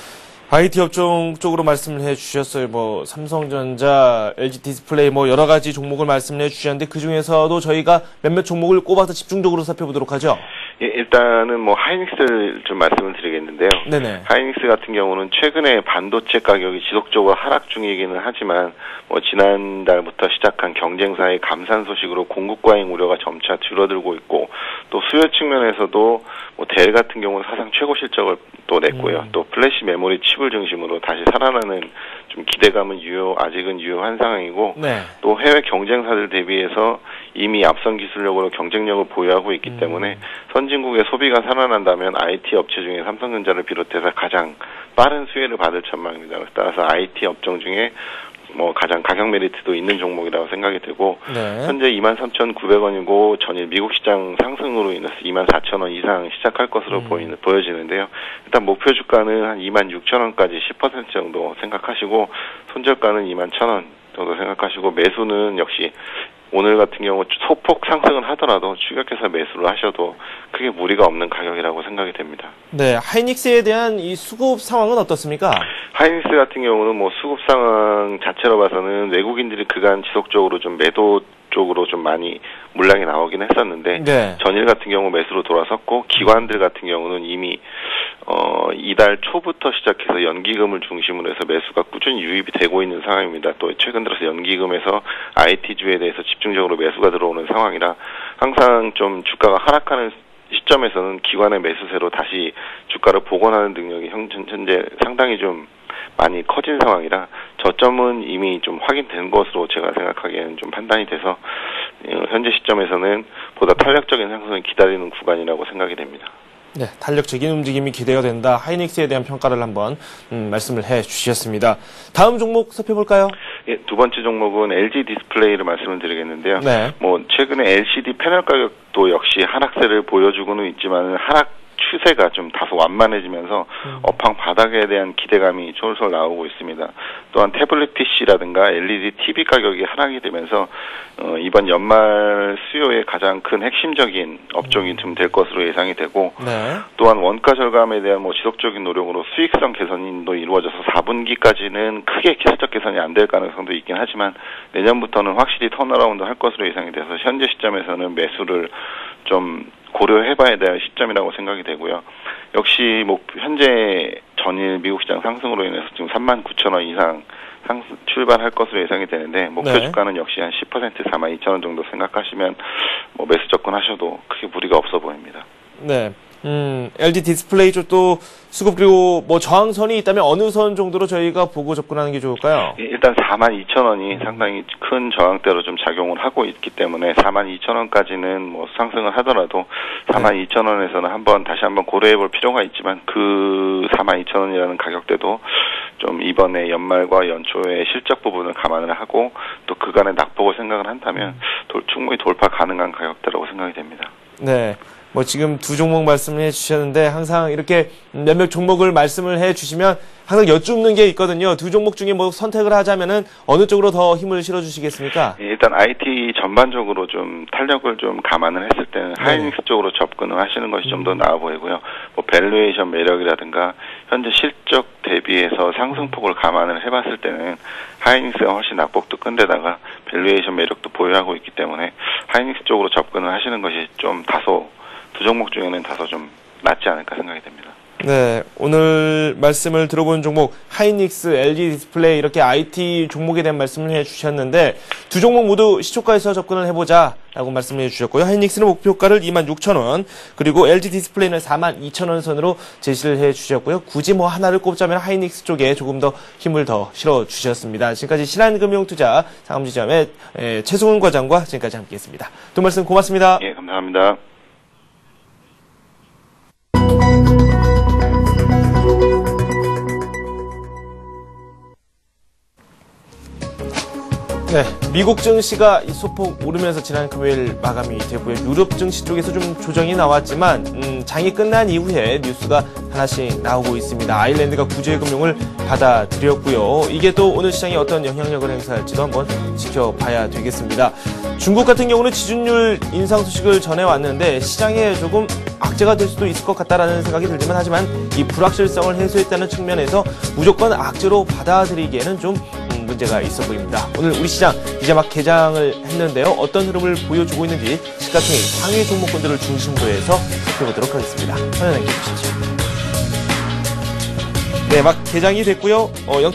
IT 업종 쪽으로 말씀을 해 주셨어요. 뭐 삼성전자, LG 디스플레이 뭐 여러 가지 종목을 말씀을 해 주셨는데 그 중에서도 저희가 몇몇 종목을 꼽아서 집중적으로 살펴보도록 하죠.
예, 일단은 뭐 하이닉스를 좀 말씀을 드리겠는데요.
네네.
하이닉스 같은 경우는 최근에 반도체 가격이 지속적으로 하락 중이기는 하지만 뭐 지난달부터 시작한 경쟁사의 감산 소식으로 공급 과잉 우려가 점차 줄어들고 있고 또 수요 측면에서도 뭐 델 같은 경우는 사상 최고 실적을 또 냈고요. 또 플래시 메모리 칩을 중심으로 다시 살아나는 좀 기대감은 아직은 유효한 상황이고
네.
또 해외 경쟁사들 대비해서 이미 앞선 기술력으로 경쟁력을 보유하고 있기 때문에 선진국의 소비가 살아난다면 IT 업체 중에 삼성전자를 비롯해서 가장 빠른 수혜를 받을 전망입니다. 따라서 IT 업종 중에 뭐 가장 가격 메리트도 있는 종목이라고 생각이 되고
네.
현재 23,900원이고 전일 미국 시장 상승으로 인해서 24,000원 이상 시작할 것으로 보여지는데요. 일단 목표 주가는 한 26,000원까지 10% 정도 생각하시고 손절가는 21,000원 정도 생각하시고 매수는 역시 오늘 같은 경우 소폭 상승을 하더라도 추격해서 매수를 하셔도 크게 무리가 없는 가격이라고 생각이 됩니다.
네, 하이닉스에 대한 이 수급 상황은 어떻습니까?
하이닉스 같은 경우는 뭐 수급 상황 자체로 봐서는 외국인들이 그간 지속적으로 좀 매도 쪽으로 좀 많이 물량이 나오긴 했었는데
네.
전일 같은 경우 매수로 돌아섰고 기관들 같은 경우는 이미 이달 초부터 시작해서 연기금을 중심으로 해서 매수가 꾸준히 유입이 되고 있는 상황입니다. 또 최근 들어서 연기금에서 IT주에 대해서 집중적으로 매수가 들어오는 상황이라 항상 좀 주가가 하락하는 시점에서는 기관의 매수세로 다시 주가를 복원하는 능력이 현재 상당히 좀 많이 커진 상황이라 저점은 이미 좀 확인된 것으로 제가 생각하기에는 좀 판단이 돼서 현재 시점에서는 보다 탄력적인 상승을 기다리는 구간이라고 생각이 됩니다.
네, 탄력적인 움직임이 기대가 된다. 하이닉스에 대한 평가를 한번 말씀을 해 주셨습니다. 다음 종목 살펴볼까요?
예, 두 번째 종목은 LG 디스플레이를 말씀을 드리겠는데요.
네.
뭐 최근에 LCD 패널 가격도 역시 하락세를 보여주고는 있지만 하락 추세가 좀 다소 완만해지면서 업황 바닥에 대한 기대감이 솔솔 나오고 있습니다. 또한 태블릿 PC라든가 LED TV 가격이 하락이 되면서 이번 연말 수요의 가장 큰 핵심적인 업종이 좀 될 것으로 예상이 되고
네.
또한 원가 절감에 대한 뭐 지속적인 노력으로 수익성 개선도 이루어져서 4분기까지는 크게 기술적 개선이 안 될 가능성도 있긴 하지만 내년부터는 확실히 턴어라운드 할 것으로 예상이 돼서 현재 시점에서는 매수를 좀 고려해봐야 될 시점이라고 생각이 되고요. 역시 뭐 현재 전일 미국 시장 상승으로 인해서 지금 39,000원 이상 출발할 것으로 예상이 되는데 목표
네.
주가는 역시 한 10% 42,000원 정도 생각하시면 뭐 매수 접근하셔도 크게 무리가 없어 보입니다.
네. LG 디스플레이 쪽도 수급 그리고 뭐 저항선이 있다면 어느 선 정도로 저희가 보고 접근하는 게 좋을까요?
일단 42,000원이 상당히 큰 저항대로 좀 작용을 하고 있기 때문에 42,000원까지는 뭐 상승을 하더라도 42,000원에서는 다시 한번 고려해 볼 필요가 있지만 그 42,000원이라는 가격대도 좀 이번에 연말과 연초의 실적 부분을 감안을 하고 또 그간의 낙폭을 생각을 한다면 충분히 돌파 가능한 가격대라고 생각이 됩니다.
네. 뭐 지금 두 종목 말씀을 해주셨는데 항상 이렇게 몇몇 종목을 말씀을 해주시면 항상 여쭙는 게 있거든요. 두 종목 중에 뭐 선택을 하자면은 어느 쪽으로 더 힘을 실어주시겠습니까?
일단 IT 전반적으로 좀 탄력을 좀 감안을 했을 때는 하이닉스 쪽으로 접근을 하시는 것이 좀 더 나아 보이고요. 뭐 밸류에이션 매력이라든가 현재 실적 대비해서 상승폭을 감안을 해봤을 때는 하이닉스가 훨씬 낙폭도 큰 데다가 밸류에이션 매력도 보유하고 있기 때문에 하이닉스 쪽으로 접근을 하시는 것이 좀 다소 두 종목 중에는 다소 좀 낫지 않을까 생각이 됩니다.
네, 오늘 말씀을 들어본 종목 하이닉스, LG 디스플레이 이렇게 IT 종목에 대한 말씀을 해주셨는데 두 종목 모두 시초가에서 접근을 해보자라고 말씀을 해주셨고요. 하이닉스는 목표가를 26,000원 그리고 LG 디스플레이는 42,000원 선으로 제시를 해주셨고요. 굳이 뭐 하나를 꼽자면 하이닉스 쪽에 조금 더 힘을 더 실어주셨습니다. 지금까지 신한금융투자 상암지점의 최승훈 과장과 지금까지 함께했습니다. 두 말씀 고맙습니다.
예, 감사합니다.
네, 미국 증시가 소폭 오르면서 지난 금요일 마감이 되고요. 유럽 증시 쪽에서 좀 조정이 나왔지만 장이 끝난 이후에 뉴스가 하나씩 나오고 있습니다. 아일랜드가 구제금융을 받아들였고요. 이게 또 오늘 시장에 어떤 영향력을 행사할지도 한번 지켜봐야 되겠습니다. 중국 같은 경우는 지준율 인상 소식을 전해왔는데 시장에 조금 악재가 될 수도 있을 것 같다라는 생각이 들지만 하지만 이 불확실성을 해소했다는 측면에서 무조건 악재로 받아들이기에는 좀 문제가 있어 보입니다. 오늘 우리 시장 이제 막 개장을 했는데요. 어떤 흐름을 보여주고 있는지 시가총액 상위 종목군들을 중심으로 해서 살펴보도록 하겠습니다. 화면 함께 보시죠. 네, 막 개장이 됐고요.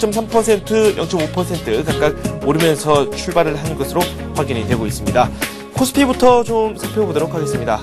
0.3%, 0.5% 각각 오르면서 출발을 한 것으로 확인이 되고 있습니다. 코스피부터 좀 살펴보도록 하겠습니다.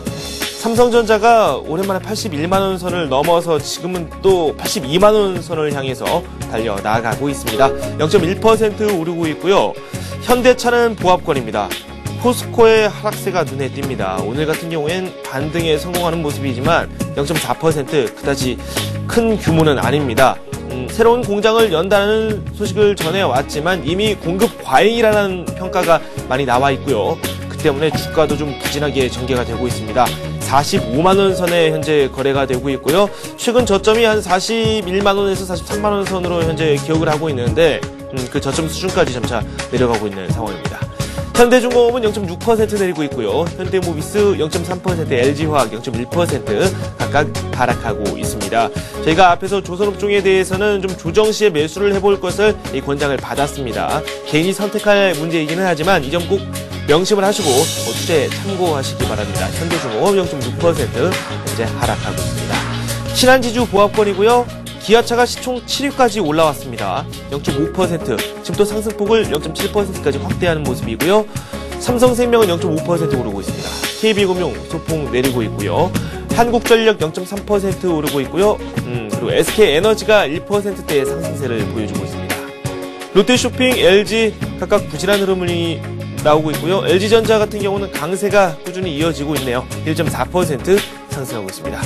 삼성전자가 오랜만에 81만원 선을 넘어서 지금은 또 82만원 선을 향해서 달려나가고 있습니다. 0.1% 오르고 있고요. 현대차는 보합권입니다. 포스코의 하락세가 눈에 띕니다. 오늘 같은 경우엔 반등에 성공하는 모습이지만 0.4% 그다지 큰 규모는 아닙니다. 새로운 공장을 연다는 소식을 전해왔지만 이미 공급 과잉이라는 평가가 많이 나와 있고요. 그 때문에 주가도 좀 부진하게 전개가 되고 있습니다. 45만원 선에 현재 거래가 되고 있고요. 최근 저점이 한 41만원에서 43만원 선으로 현재 기억을 하고 있는데 그 저점 수준까지 점차 내려가고 있는 상황입니다. 현대중공업은 0.6% 내리고 있고요. 현대모비스 0.3%, LG화학 0.1% 각각 하락하고 있습니다. 저희가 앞에서 조선업종에 대해서는 좀 조정 시에 매수를 해볼 것을 이 권장을 받았습니다. 개인이 선택할 문제이기는 하지만 이 점 꼭 명심을 하시고 투자에 참고하시기 바랍니다. 현대중공업 0.6% 현재 하락하고 있습니다. 신한지주 보합권이고요. 기아차가 시총 7위까지 올라왔습니다. 0.5% 지금 또 상승폭을 0.7%까지 확대하는 모습이고요. 삼성생명은 0.5% 오르고 있습니다. KB금융 소폭 내리고 있고요. 한국전력 0.3% 오르고 있고요. 그리고 SK에너지가 1%대의 상승세를 보여주고 있습니다. 롯데쇼핑, LG 각각 부진한 흐름이 나오고 있고요. LG전자 같은 경우는 강세가 꾸준히 이어지고 있네요. 1.4% 상승하고 있습니다.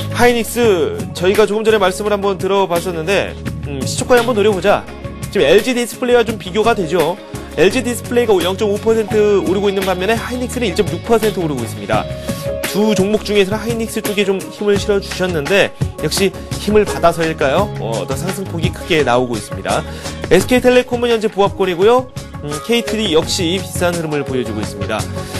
하이닉스 저희가 조금 전에 말씀을 한번 들어봤었는데 시초가에 한번 노려보자. 지금 LG 디스플레이와 좀 비교가 되죠. LG 디스플레이가 0.5% 오르고 있는 반면에 하이닉스는 1.6% 오르고 있습니다. 두 종목 중에서는 하이닉스 쪽에 좀 힘을 실어주셨는데 역시 힘을 받아서일까요? 더 상승폭이 크게 나오고 있습니다. SK텔레콤은 현재 보합권이고요. KTD 역시 비싼 흐름을 보여주고 있습니다.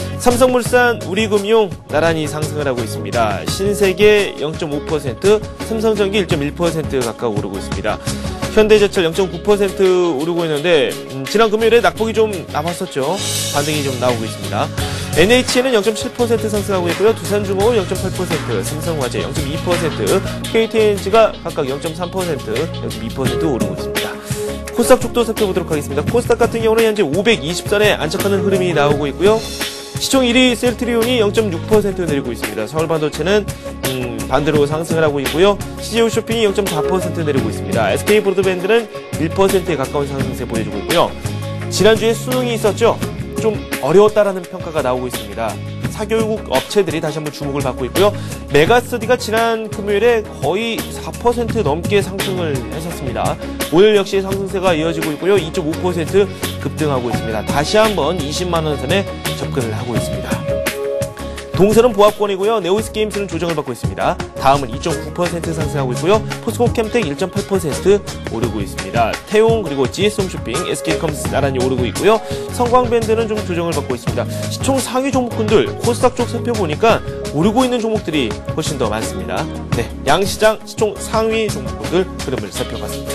삼성물산, 우리금융 나란히 상승을 하고 있습니다. 신세계 0.5%, 삼성전기 1.1% 가까이 오르고 있습니다. 현대제철 0.9% 오르고 있는데 지난 금요일에 낙폭이 좀 남았었죠. 반등이 좀 나오고 있습니다. NHN은 0.7% 상승하고 있고요. 두산중공업 0.8%, 삼성화재 0.2%, KTNG가 각각 0.3%, 0.2% 오르고 있습니다. 코스닥 쪽도 살펴보도록 하겠습니다. 코스닥 같은 경우는 현재 520선에 안착하는 흐름이 나오고 있고요. 시총 1위 셀트리온이 0.6% 내리고 있습니다. 서울반도체는 반대로 상승을 하고 있고요. CJ 홈쇼핑이 0.4% 내리고 있습니다. SK 브로드밴드는 1%에 가까운 상승세 보여주고 있고요. 지난주에 수능이 있었죠. 좀 어려웠다라는 평가가 나오고 있습니다. 사교육 업체들이 다시 한번 주목을 받고 있고요. 메가스터디가 지난 금요일에 거의 4% 넘게 상승을 했었습니다. 오늘 역시 상승세가 이어지고 있고요. 2.5% 급등하고 있습니다. 다시 한번 20만 원 선에 접근을 하고 있습니다. 동서는 보합권이고요. 네오이스 게임스는 조정을 받고 있습니다. 다음은 2.9% 상승하고 있고요. 포스코 캠텍 1.8% 오르고 있습니다. 태용 그리고 GS홈쇼핑, SK컴스 나란히 오르고 있고요. 성광밴드는 좀 조정을 받고 있습니다. 시총 상위 종목군들 코스닥 쪽 살펴보니까 오르고 있는 종목들이 훨씬 더 많습니다. 네, 양시장 시총 상위 종목군들 흐름을 살펴봤습니다.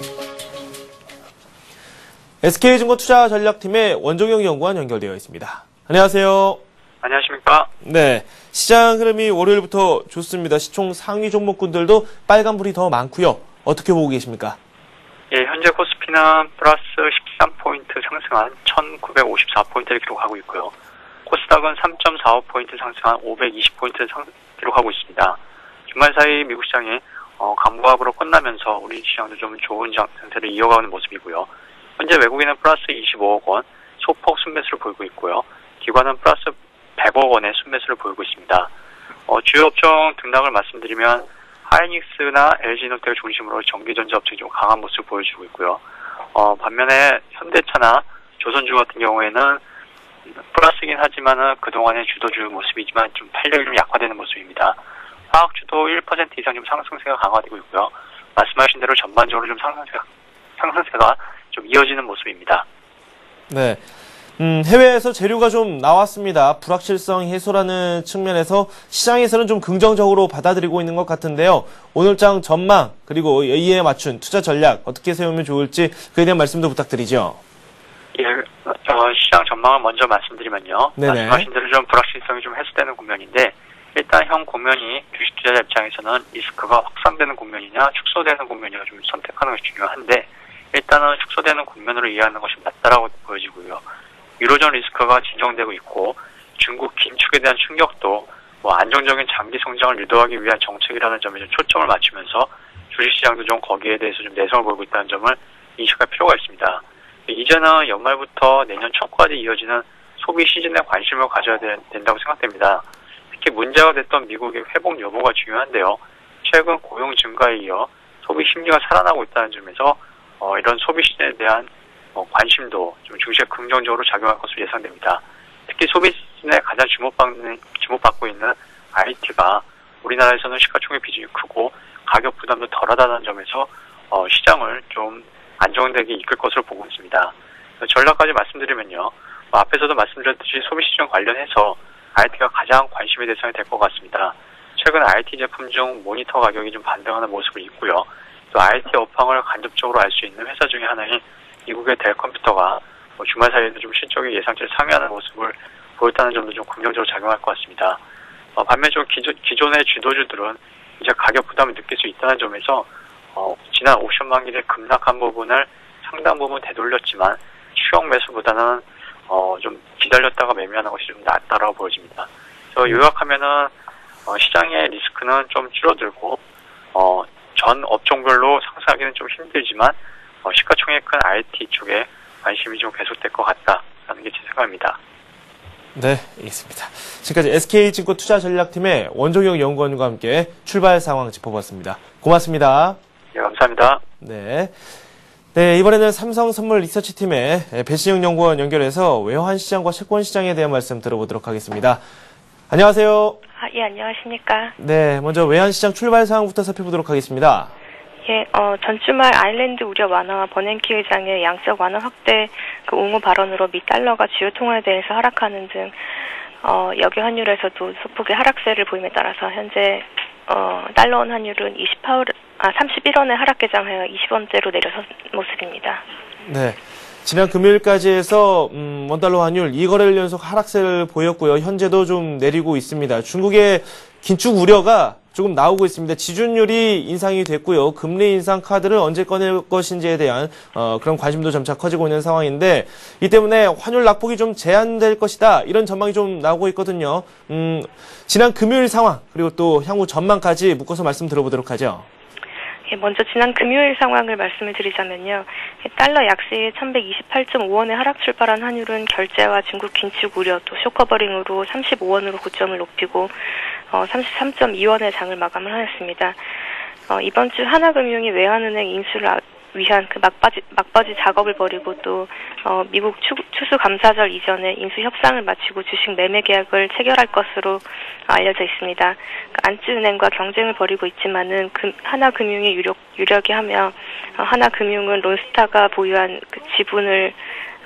SK증권 투자전략팀의 원종영 연구원 연결되어 있습니다. 안녕하세요.
안녕하십니까?
네, 시장 흐름이 월요일부터 좋습니다. 시총 상위 종목군들도 빨간불이 더 많고요. 어떻게 보고 계십니까?
예, 현재 코스피는 플러스 13포인트 상승한 1954포인트를 기록하고 있고요. 코스닥은 3.45포인트 상승한 520포인트 기록하고 있습니다. 주말 사이 미국 시장이 강보합으로 끝나면서 우리 시장도 좀 좋은 상태를 이어가는 모습이고요. 현재 외국인은 플러스 25억 원 소폭 순매수를 보이고 있고요. 기관은 플러스 100억 원의 순매수를 보이고 있습니다. 주요 업종 등락을 말씀드리면 하이닉스나 LG노텍을 중심으로 전기전자 업종이 좀 강한 모습을 보여주고 있고요. 반면에 현대차나 조선주 같은 경우에는 플러스이긴 하지만은 그동안의 주도주 모습이지만 좀 탄력이 좀 약화되는 모습입니다. 화학주도 1% 이상 좀 상승세가 강화되고 있고요. 말씀하신 대로 전반적으로 좀 상승세가 좀 이어지는 모습입니다.
네. 해외에서 재료가 좀 나왔습니다. 불확실성 해소라는 측면에서 시장에서는 좀 긍정적으로 받아들이고 있는 것 같은데요. 오늘장 전망 그리고 이에 맞춘 투자 전략 어떻게 세우면 좋을지 그에 대한 말씀도 부탁드리죠.
예, 시장 전망을 먼저 말씀드리면요.
네네.
말씀하신 대로 좀 불확실성이 좀 해소되는 국면인데 일단 현 국면이 주식 투자자 입장에서는 리스크가 확산되는 국면이냐 축소되는 국면이냐 좀 선택하는 것이 중요한데 일단은 축소되는 국면으로 이해하는 것이 맞다라고 보여지고요. 유로존 리스크가 진정되고 있고 중국 긴축에 대한 충격도 안정적인 장기 성장을 유도하기 위한 정책이라는 점에 좀 초점을 맞추면서 주식시장도 좀 거기에 대해서 좀 내성을 보이고 있다는 점을 인식할 필요가 있습니다. 이제는 연말부터 내년 초까지 이어지는 소비 시즌에 관심을 가져야 된다고 생각됩니다. 특히 문제가 됐던 미국의 회복 여부가 중요한데요. 최근 고용 증가에 이어 소비 심리가 살아나고 있다는 점에서 이런 소비 시즌에 대한 관심도 좀 중시에 긍정적으로 작용할 것으로 예상됩니다. 특히 소비 시즌에 가장 주목받고 있는 IT가 우리나라에서는 시가총액 비중이 크고 가격 부담도 덜하다는 점에서 시장을 좀 안정되게 이끌 것으로 보고 있습니다. 전략까지 말씀드리면요. 앞에서도 말씀드렸듯이 소비 시즌 관련해서 IT가 가장 관심의 대상이 될 것 같습니다. 최근 IT 제품 중 모니터 가격이 좀 반등하는 모습을 있고요. 또 IT 업황을 간접적으로 알 수 있는 회사 중에 하나인 미국의 델 컴퓨터가 주말 사이에도 좀 실적이 예상치를 상회하는 모습을 보였다는 점도 좀 긍정적으로 작용할 것 같습니다. 반면 좀 기존의 주도주들은 이제 가격 부담을 느낄 수 있다는 점에서 지난 옵션 만기에 급락한 부분을 상당 부분 되돌렸지만 추격 매수보다는 좀 기다렸다가 매매하는 것이 좀 낫다라고 보여집니다. 그래서 요약하면은 시장의 리스크는 좀 줄어들고 전 업종별로 상승하기는 좀 힘들지만 시가총액 큰 IT 쪽에 관심이 좀 계속될 것 같다라는 게 제 생각입니다.
네, 알겠습니다. 지금까지 SK증권 투자전략팀의 원종영 연구원과 함께 출발 상황 짚어봤습니다. 고맙습니다.
네, 감사합니다.
네. 네, 이번에는 삼성선물 리서치팀의 배신영 연구원 연결해서 외환시장과 채권시장에 대한 말씀 들어보도록 하겠습니다. 안녕하세요.
예, 안녕하십니까.
네, 먼저 외환시장 출발 상황부터 살펴보도록 하겠습니다.
예, 전주말 아일랜드 우려 완화와 버냉키 의장의 양적 완화 확대 옹호 발언으로 미 달러가 주요 통화에 대해서 하락하는 등 여기 환율에서도 소폭의 하락세를 보임에 따라서 현재 달러원 환율은 31원에 하락 개장하여 20원대로 내려선 모습입니다.
네. 지난 금요일까지 해서 원달러 환율 2거래일 연속 하락세를 보였고요. 현재도 좀 내리고 있습니다. 중국의 긴축 우려가 조금 나오고 있습니다. 지준율이 인상이 됐고요. 금리 인상 카드를 언제 꺼낼 것인지에 대한 그런 관심도 점차 커지고 있는 상황인데 이 때문에 환율 낙폭이 좀 제한될 것이다. 이런 전망이 좀 나오고 있거든요. 지난 금요일 상황 그리고 또 향후 전망까지 묶어서 말씀 들어보도록 하죠.
먼저 지난 금요일 상황을 말씀을 드리자면요. 달러 약세에 1128.5원에 하락 출발한 환율은 결제와 중국 긴축 우려 또 쇼커버링으로 35원으로 고점을 높이고 33.2원의 장을 마감을 하였습니다. 이번 주 하나금융이 외환은행 인수를 위한 그 막바지 작업을 벌이고 또 미국 추수감사절 이전에 인수 협상을 마치고 주식 매매 계약을 체결할 것으로 알려져 있습니다. 안쯔은행과 경쟁을 벌이고 있지만은 하나금융이 유력이 하며 하나금융은 론스타가 보유한 그 지분을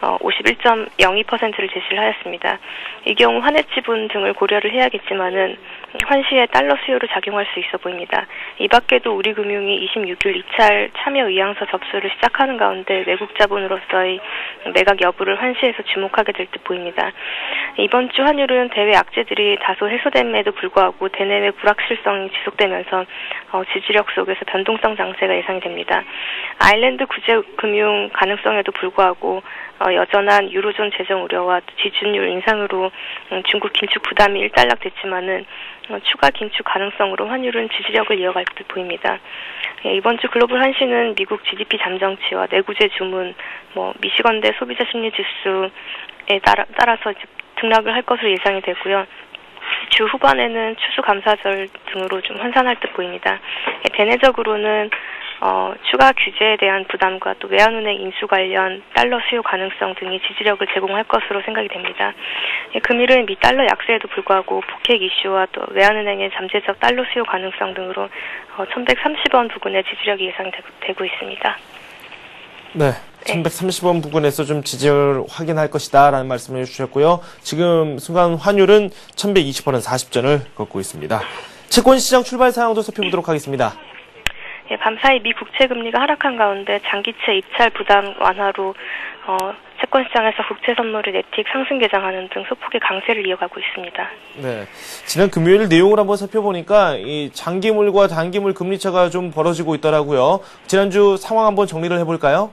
51.02%를 제시를 하였습니다. 이 경우 환해 지분 등을 고려를 해야겠지만은 환시에 달러 수요를 작용할 수 있어 보입니다. 이 밖에도 우리금융이 26일 입찰 참여 의향서 접수를 시작하는 가운데 외국 자본으로서의 매각 여부를 환시에서 주목하게 될 듯 보입니다. 이번 주 환율은 대외 악재들이 다소 해소됨에도 불구하고 대내외 불확실성이 지속되면서 지지력 속에서 변동성 장세가 예상이 됩니다. 아일랜드 구제금융 가능성에도 불구하고 여전한 유로존 재정 우려와 지준율 인상으로 중국 긴축 부담이 일단락됐지만은 추가 긴축 가능성으로 환율은 지지력을 이어갈 듯 보입니다. 이번 주 글로벌 환시는 미국 GDP 잠정치와 내구재 주문, 미시건대 소비자 심리 지수에 따라서 등락을 할 것으로 예상이 되고요. 주 후반에는 추수감사절 등으로 좀 환산할 듯 보입니다. 대내적으로는 추가 규제에 대한 부담과 또 외환은행 인수 관련 달러 수요 가능성 등이 지지력을 제공할 것으로 생각이 됩니다. 금일은 미 달러 약세에도 불구하고 북핵 이슈와 또 외환은행의 잠재적 달러 수요 가능성 등으로 1130원 부근의 지지력이 예상되고 있습니다.
네, 1130원 부근에서 좀 지지를 확인할 것이다 라는 말씀을 해주셨고요. 지금 순간 환율은 1120원은 40전을 걷고 있습니다. 채권시장 출발 상황도 살펴보도록 하겠습니다.
밤사이 미 국채금리가 하락한 가운데 장기채 입찰 부담 완화로 채권시장에서 국채 선물을 내틱 상승 개장하는 등 소폭의 강세를 이어가고 있습니다.
네, 지난 금요일 내용을 한번 살펴보니까 이 장기물과 단기물 금리차가 좀 벌어지고 있더라고요. 지난주 상황 한번 정리를 해볼까요?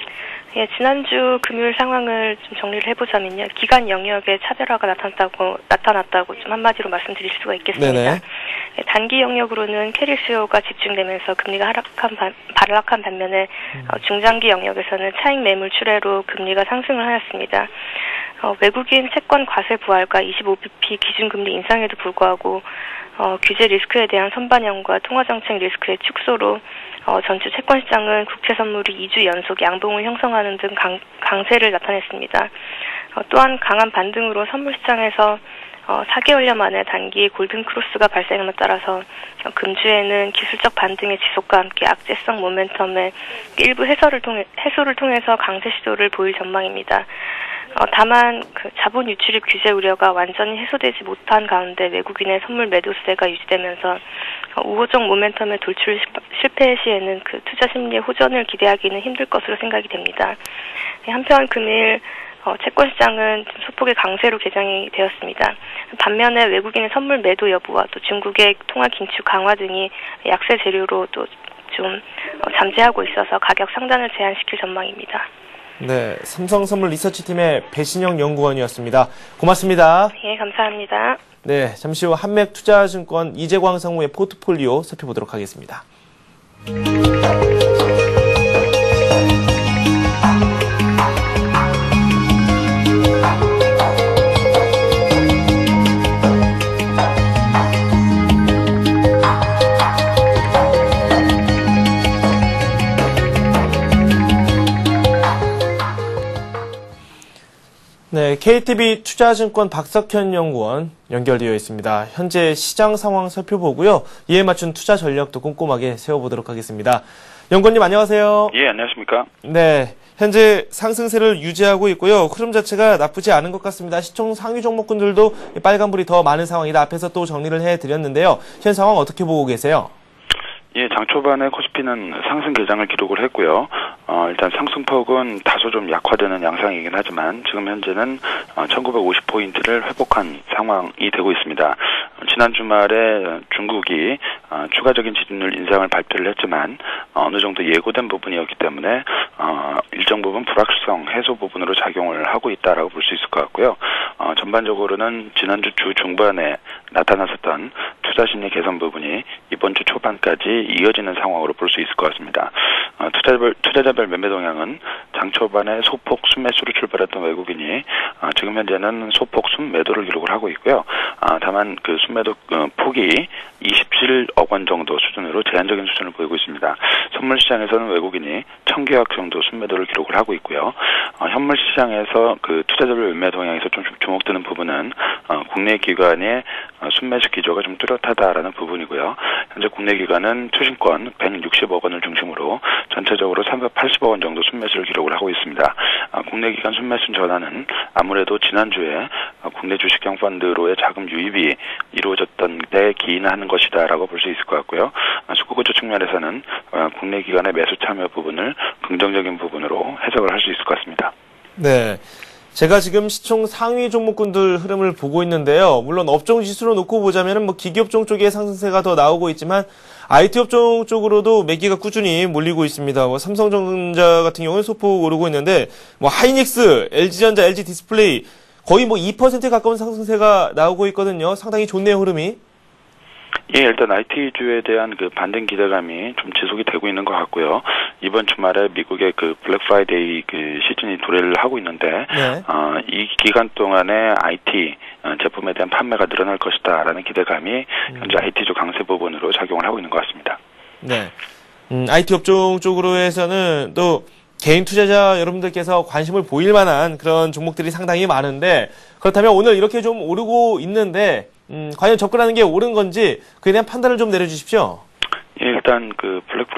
지난주 금요일 상황을 좀 정리를 해보자면요. 기간 영역에 차별화가 나타났다고 좀 한마디로 말씀드릴 수가 있겠습니다. 네네. 단기 영역으로는 캐리 수요가 집중되면서 금리가 하락한 반면에 중장기 영역에서는 차익 매물 출회로 금리가 상승을 하였습니다. 외국인 채권 과세 부활과 25bp 기준금리 인상에도 불구하고 규제 리스크에 대한 선반영과 통화정책 리스크의 축소로 전주 채권시장은 국채 선물이 2주 연속 양봉을 형성하는 등 강세를 나타냈습니다. 또한 강한 반등으로 선물시장에서 4개월여 만에 단기 골든 크로스가 발생함에 따라서 금주에는 기술적 반등의 지속과 함께 악재성 모멘텀의 일부 해소를 통해서 강세 시도를 보일 전망입니다. 다만 자본 유출입 규제 우려가 완전히 해소되지 못한 가운데 외국인의 선물 매도세가 유지되면서 우호적 모멘텀의 돌출 실패 시에는 투자 심리의 호전을 기대하기는 힘들 것으로 생각이 됩니다. 한편 금일 채권시장은 소폭의 강세로 개장이 되었습니다. 반면에 외국인의 선물 매도 여부와 또 중국의 통화 긴축 강화 등이 약세 재료로 또 좀 잠재하고 있어서 가격 상단을 제한시킬 전망입니다.
네, 삼성선물 리서치팀의 배신영 연구원이었습니다. 고맙습니다.
예, 감사합니다.
네, 잠시 후 한맥투자증권 이재광 상무의 포트폴리오 살펴보도록 하겠습니다. 네, KTB 투자증권 박석현 연구원 연결되어 있습니다. 현재 시장 상황 살펴보고요. 이에 맞춘 투자 전략도 꼼꼼하게 세워보도록 하겠습니다. 연구원님 안녕하세요.
예, 안녕하십니까.
네, 현재 상승세를 유지하고 있고요. 흐름 자체가 나쁘지 않은 것 같습니다. 시총 상위 종목군들도 빨간불이 더 많은 상황이다. 앞에서 또 정리를 해드렸는데요. 현 상황 어떻게 보고 계세요?
예, 장 초반에 코스피는 상승 개장을 기록을 했고요. 일단 상승폭은 다소 좀 약화되는 양상이긴 하지만 지금 현재는 1950포인트를 회복한 상황이 되고 있습니다. 지난 주말에 중국이 추가적인 지준율 인상을 발표를 했지만 어느 정도 예고된 부분이었기 때문에 일정 부분 불확실성 해소 부분으로 작용을 하고 있다라고 볼 수 있을 것 같고요. 전반적으로는 지난주 주 중반에 나타났었던 투자심리 개선 부분이 이번 주 초반까지 이어지는 상황으로 볼 수 있을 것 같습니다. 투자자별 매매 동향은 장 초반에 소폭 순매수로 출발했던 외국인이 지금 현재는 소폭 순매도를 기록을 하고 있고요. 다만 그 순매도 폭이 27억 원 정도 수준으로 제한적인 수준을 보이고 있습니다. 선물 시장에서는 외국인이 1000계약 정도 순매도를 기록을 하고 있고요. 현물 시장에서 그 투자자별 매매 동향에서 좀 주목되는 부분은 국내 기관의 순매수 기조가 좀 뚜렷하다라는 부분이고요. 현재 국내 기관은 투신권 160억 원을 중심으로 전체적으로 380억 원 정도 순매수를 기록을 하고 있습니다. 국내 기관 순매수 전환은 아무래도 지난주에 국내 주식형 펀드로의 자금 유입이 이루어졌던 데 기인하는 것이다라고 볼 수 있을 것 같고요. 수급구조 측면에서는 국내 기관의 매수 참여 부분을 긍정적인 부분으로 해석을 할 수 있을 것 같습니다.
네. 제가 지금 시총 상위 종목군들 흐름을 보고 있는데요. 물론 업종 지수로 놓고 보자면은 뭐 기기업종 쪽에 상승세가 더 나오고 있지만 IT 업종 쪽으로도 매기가 꾸준히 몰리고 있습니다. 뭐 삼성전자 같은 경우는 소폭 오르고 있는데 뭐 하이닉스, LG전자, LG디스플레이 거의 뭐 2% 가까운 상승세가 나오고 있거든요. 상당히 좋네요, 흐름이.
예, 일단 IT주에 대한 그 반등 기대감이 좀 지속이 되고 있는 것 같고요. 이번 주말에 미국의 그 블랙 프라이데이 그 시즌이 도래를 하고 있는데,
네.
이 기간 동안에 IT 제품에 대한 판매가 늘어날 것이다라는 기대감이 현재 IT주 강세 부분으로 작용을 하고 있는 것 같습니다.
네. IT 업종 쪽으로 해서는 또 개인 투자자 여러분들께서 관심을 보일 만한 그런 종목들이 상당히 많은데, 그렇다면 오늘 이렇게 좀 오르고 있는데, 과연 접근하는 게 옳은 건지 그에 대한 판단을 좀 내려주십시오.
예, 일단 그 블랙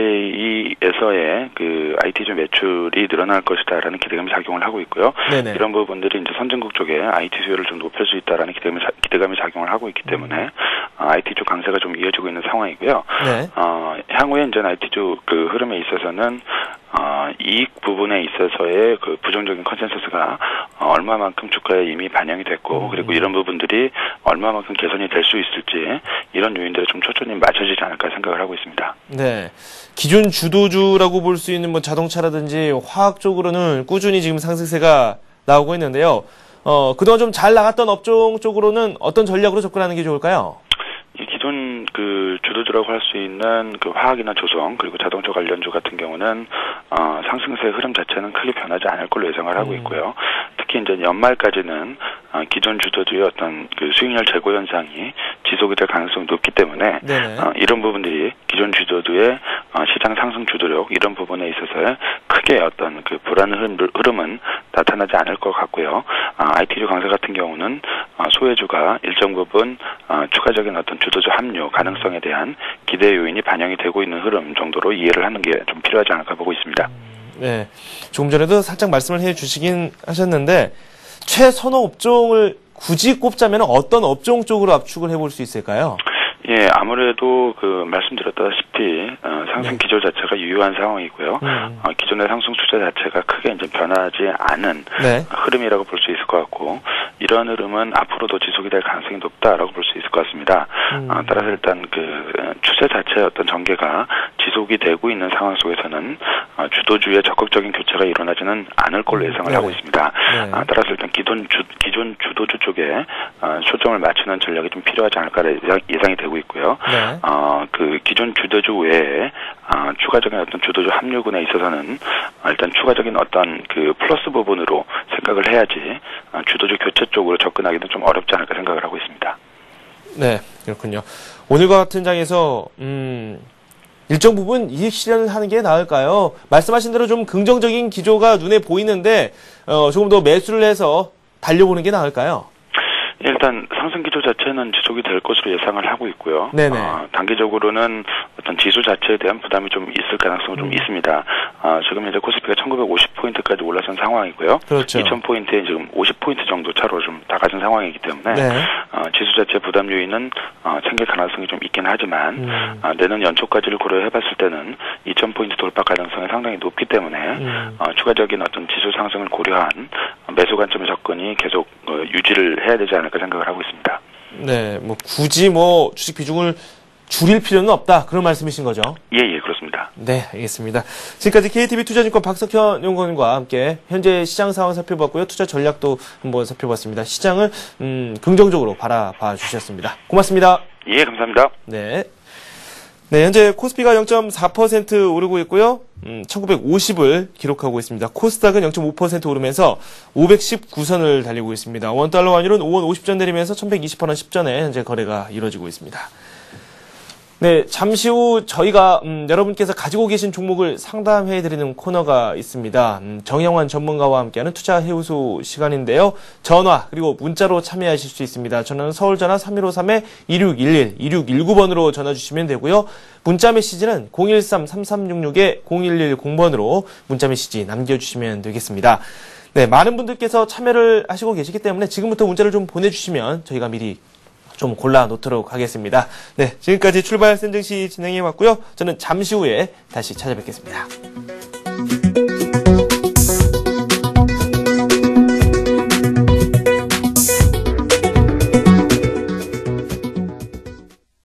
프라이데이에서의 그 IT주 매출이 늘어날 것이다라는 기대감이 작용을 하고 있고요.
네네.
이런 부분들이 이제 선진국 쪽에 IT 수요를 좀 높일 수 있다라는 기대감이 작용을 하고 있기 때문에 IT주 강세가 좀 이어지고 있는 상황이고요.
네.
향후에 이제 IT주 그 흐름에 있어서는 이익 부분에 있어서의 그 부정적인 컨센서스가 얼마만큼 주가에 이미 반영이 됐고 그리고 이런 부분들이 얼마만큼 개선이 될 수 있을지 이런 요인들에 좀 초점이 맞춰지지 않을까 생각을 하고 있습니다.
네. 기존 주도주라고 볼 수 있는 뭐 자동차라든지 화학 쪽으로는 꾸준히 지금 상승세가 나오고 있는데요. 그동안 좀 잘 나갔던 업종 쪽으로는 어떤 전략으로 접근하는 게 좋을까요?
기존 그 주도주라고 할 수 있는 그 화학이나 조성 그리고 자동차 관련주 같은 경우는 상승세 흐름 자체는 크게 변하지 않을 걸로 예상을 하고 있고요. 특히 이제 연말까지는 기존 주도주의 어떤 그 수익률 제고 현상이 지속이 될 가능성이 높기 때문에 이런 부분들이 기존 주도주의 시장 상승 주도력 이런 부분에 있어서 크게 어떤 그 불안한 흐름은 나타나지 않을 것 같고요. IT주 강세 같은 경우는 소외주가 일정 부분 추가적인 어떤 주도주 합류 가능성에 대한 기대 요인이 반영이 되고 있는 흐름 정도로 이해를 하는 게 좀 필요하지 않을까 보고 있습니다.
네. 조금 전에도 살짝 말씀을 해주시긴 하셨는데 최선호 업종을 굳이 꼽자면 어떤 업종 쪽으로 압축을 해볼 수 있을까요?
예, 아무래도 그 말씀드렸다시피 상승 기조 자체가 유효한 상황이고요. 기존의 상승 추세 자체가 크게 이제 변하지 않은 흐름이라고 볼 수 있을 것 같고 이런 흐름은 앞으로도 지속이 될 가능성이 높다라고 볼 수 있을 것 같습니다. 따라서 일단 그 추세 자체의 어떤 전개가 지속이 되고 있는 상황 속에서는 주도주의 적극적인 교체가 일어나지는 않을 걸로 예상을 하고 있습니다. 따라서 일단 기존 주도주 쪽에 초점을 맞추는 전략이 좀 필요하지 않을까 예상이 되고 있고요. 그 기존 주도주 외에 추가적인 어떤 주도주 합류군에 있어서는 일단 추가적인 어떤 그 플러스 부분으로 생각을 해야지 주도주 교체 쪽으로 접근하기는 좀 어렵지 않을까 생각을 하고 있습니다.
네, 그렇군요. 오늘과 같은 장에서 일정 부분 이익 실현을 하는 게 나을까요? 말씀하신 대로 좀 긍정적인 기조가 눈에 보이는데 조금 더 매수를 해서 달려보는 게 나을까요?
일단 상승 기조 자체는 지속이 될 것으로 예상을 하고 있고요. 단기적으로는 어떤 지수 자체에 대한 부담이 좀 있을 가능성은 좀 있습니다. 지금 이제 코스피가 1950포인트까지 올라선 상황이고요.
그렇죠.
2000포인트에 지금 50포인트 정도 차로 좀 나가진 상황이기 때문에 지수 자체 부담 요인은 생길 가능성이 좀 있긴 하지만 내년 연초까지를 고려해봤을 때는 2000포인트 돌파 가능성이 상당히 높기 때문에 추가적인 어떤 지수 상승을 고려한 매수 관점의 접근이 계속 유지를 해야 되지 않을까 생각을 하고 있습니다.
네, 뭐 굳이 뭐 주식 비중을 줄일 필요는 없다. 그런 말씀이신 거죠?
예, 그렇습니다.
네, 알겠습니다. 지금까지 KTB 투자증권 박석현 연구원과 함께 현재 시장 상황 살펴봤고요. 투자 전략도 한번 살펴봤습니다. 시장을 긍정적으로 바라봐 주셨습니다. 고맙습니다.
예, 감사합니다.
네. 네, 현재 코스피가 0.4% 오르고 있고요. 1950을 기록하고 있습니다. 코스닥은 0.5% 오르면서 519선을 달리고 있습니다. 원달러 환율은 5원 50전 내리면서 1128원 10전에 현재 거래가 이루어지고 있습니다. 네, 잠시 후 저희가 여러분께서 가지고 계신 종목을 상담해드리는 코너가 있습니다. 정영환 전문가와 함께하는 투자 해우소 시간인데요. 전화 그리고 문자로 참여하실 수 있습니다. 전화는 서울전화 3153-2611, 2619번으로 전화 주시면 되고요. 문자 메시지는 013-3366-0110번으로 문자 메시지 남겨주시면 되겠습니다. 네, 많은 분들께서 참여를 하시고 계시기 때문에 지금부터 문자를 좀 보내주시면 저희가 미리 좀 골라 놓도록 하겠습니다. 네, 지금까지 출발 센증시 진행해 왔고요. 저는 잠시 후에 다시 찾아뵙겠습니다.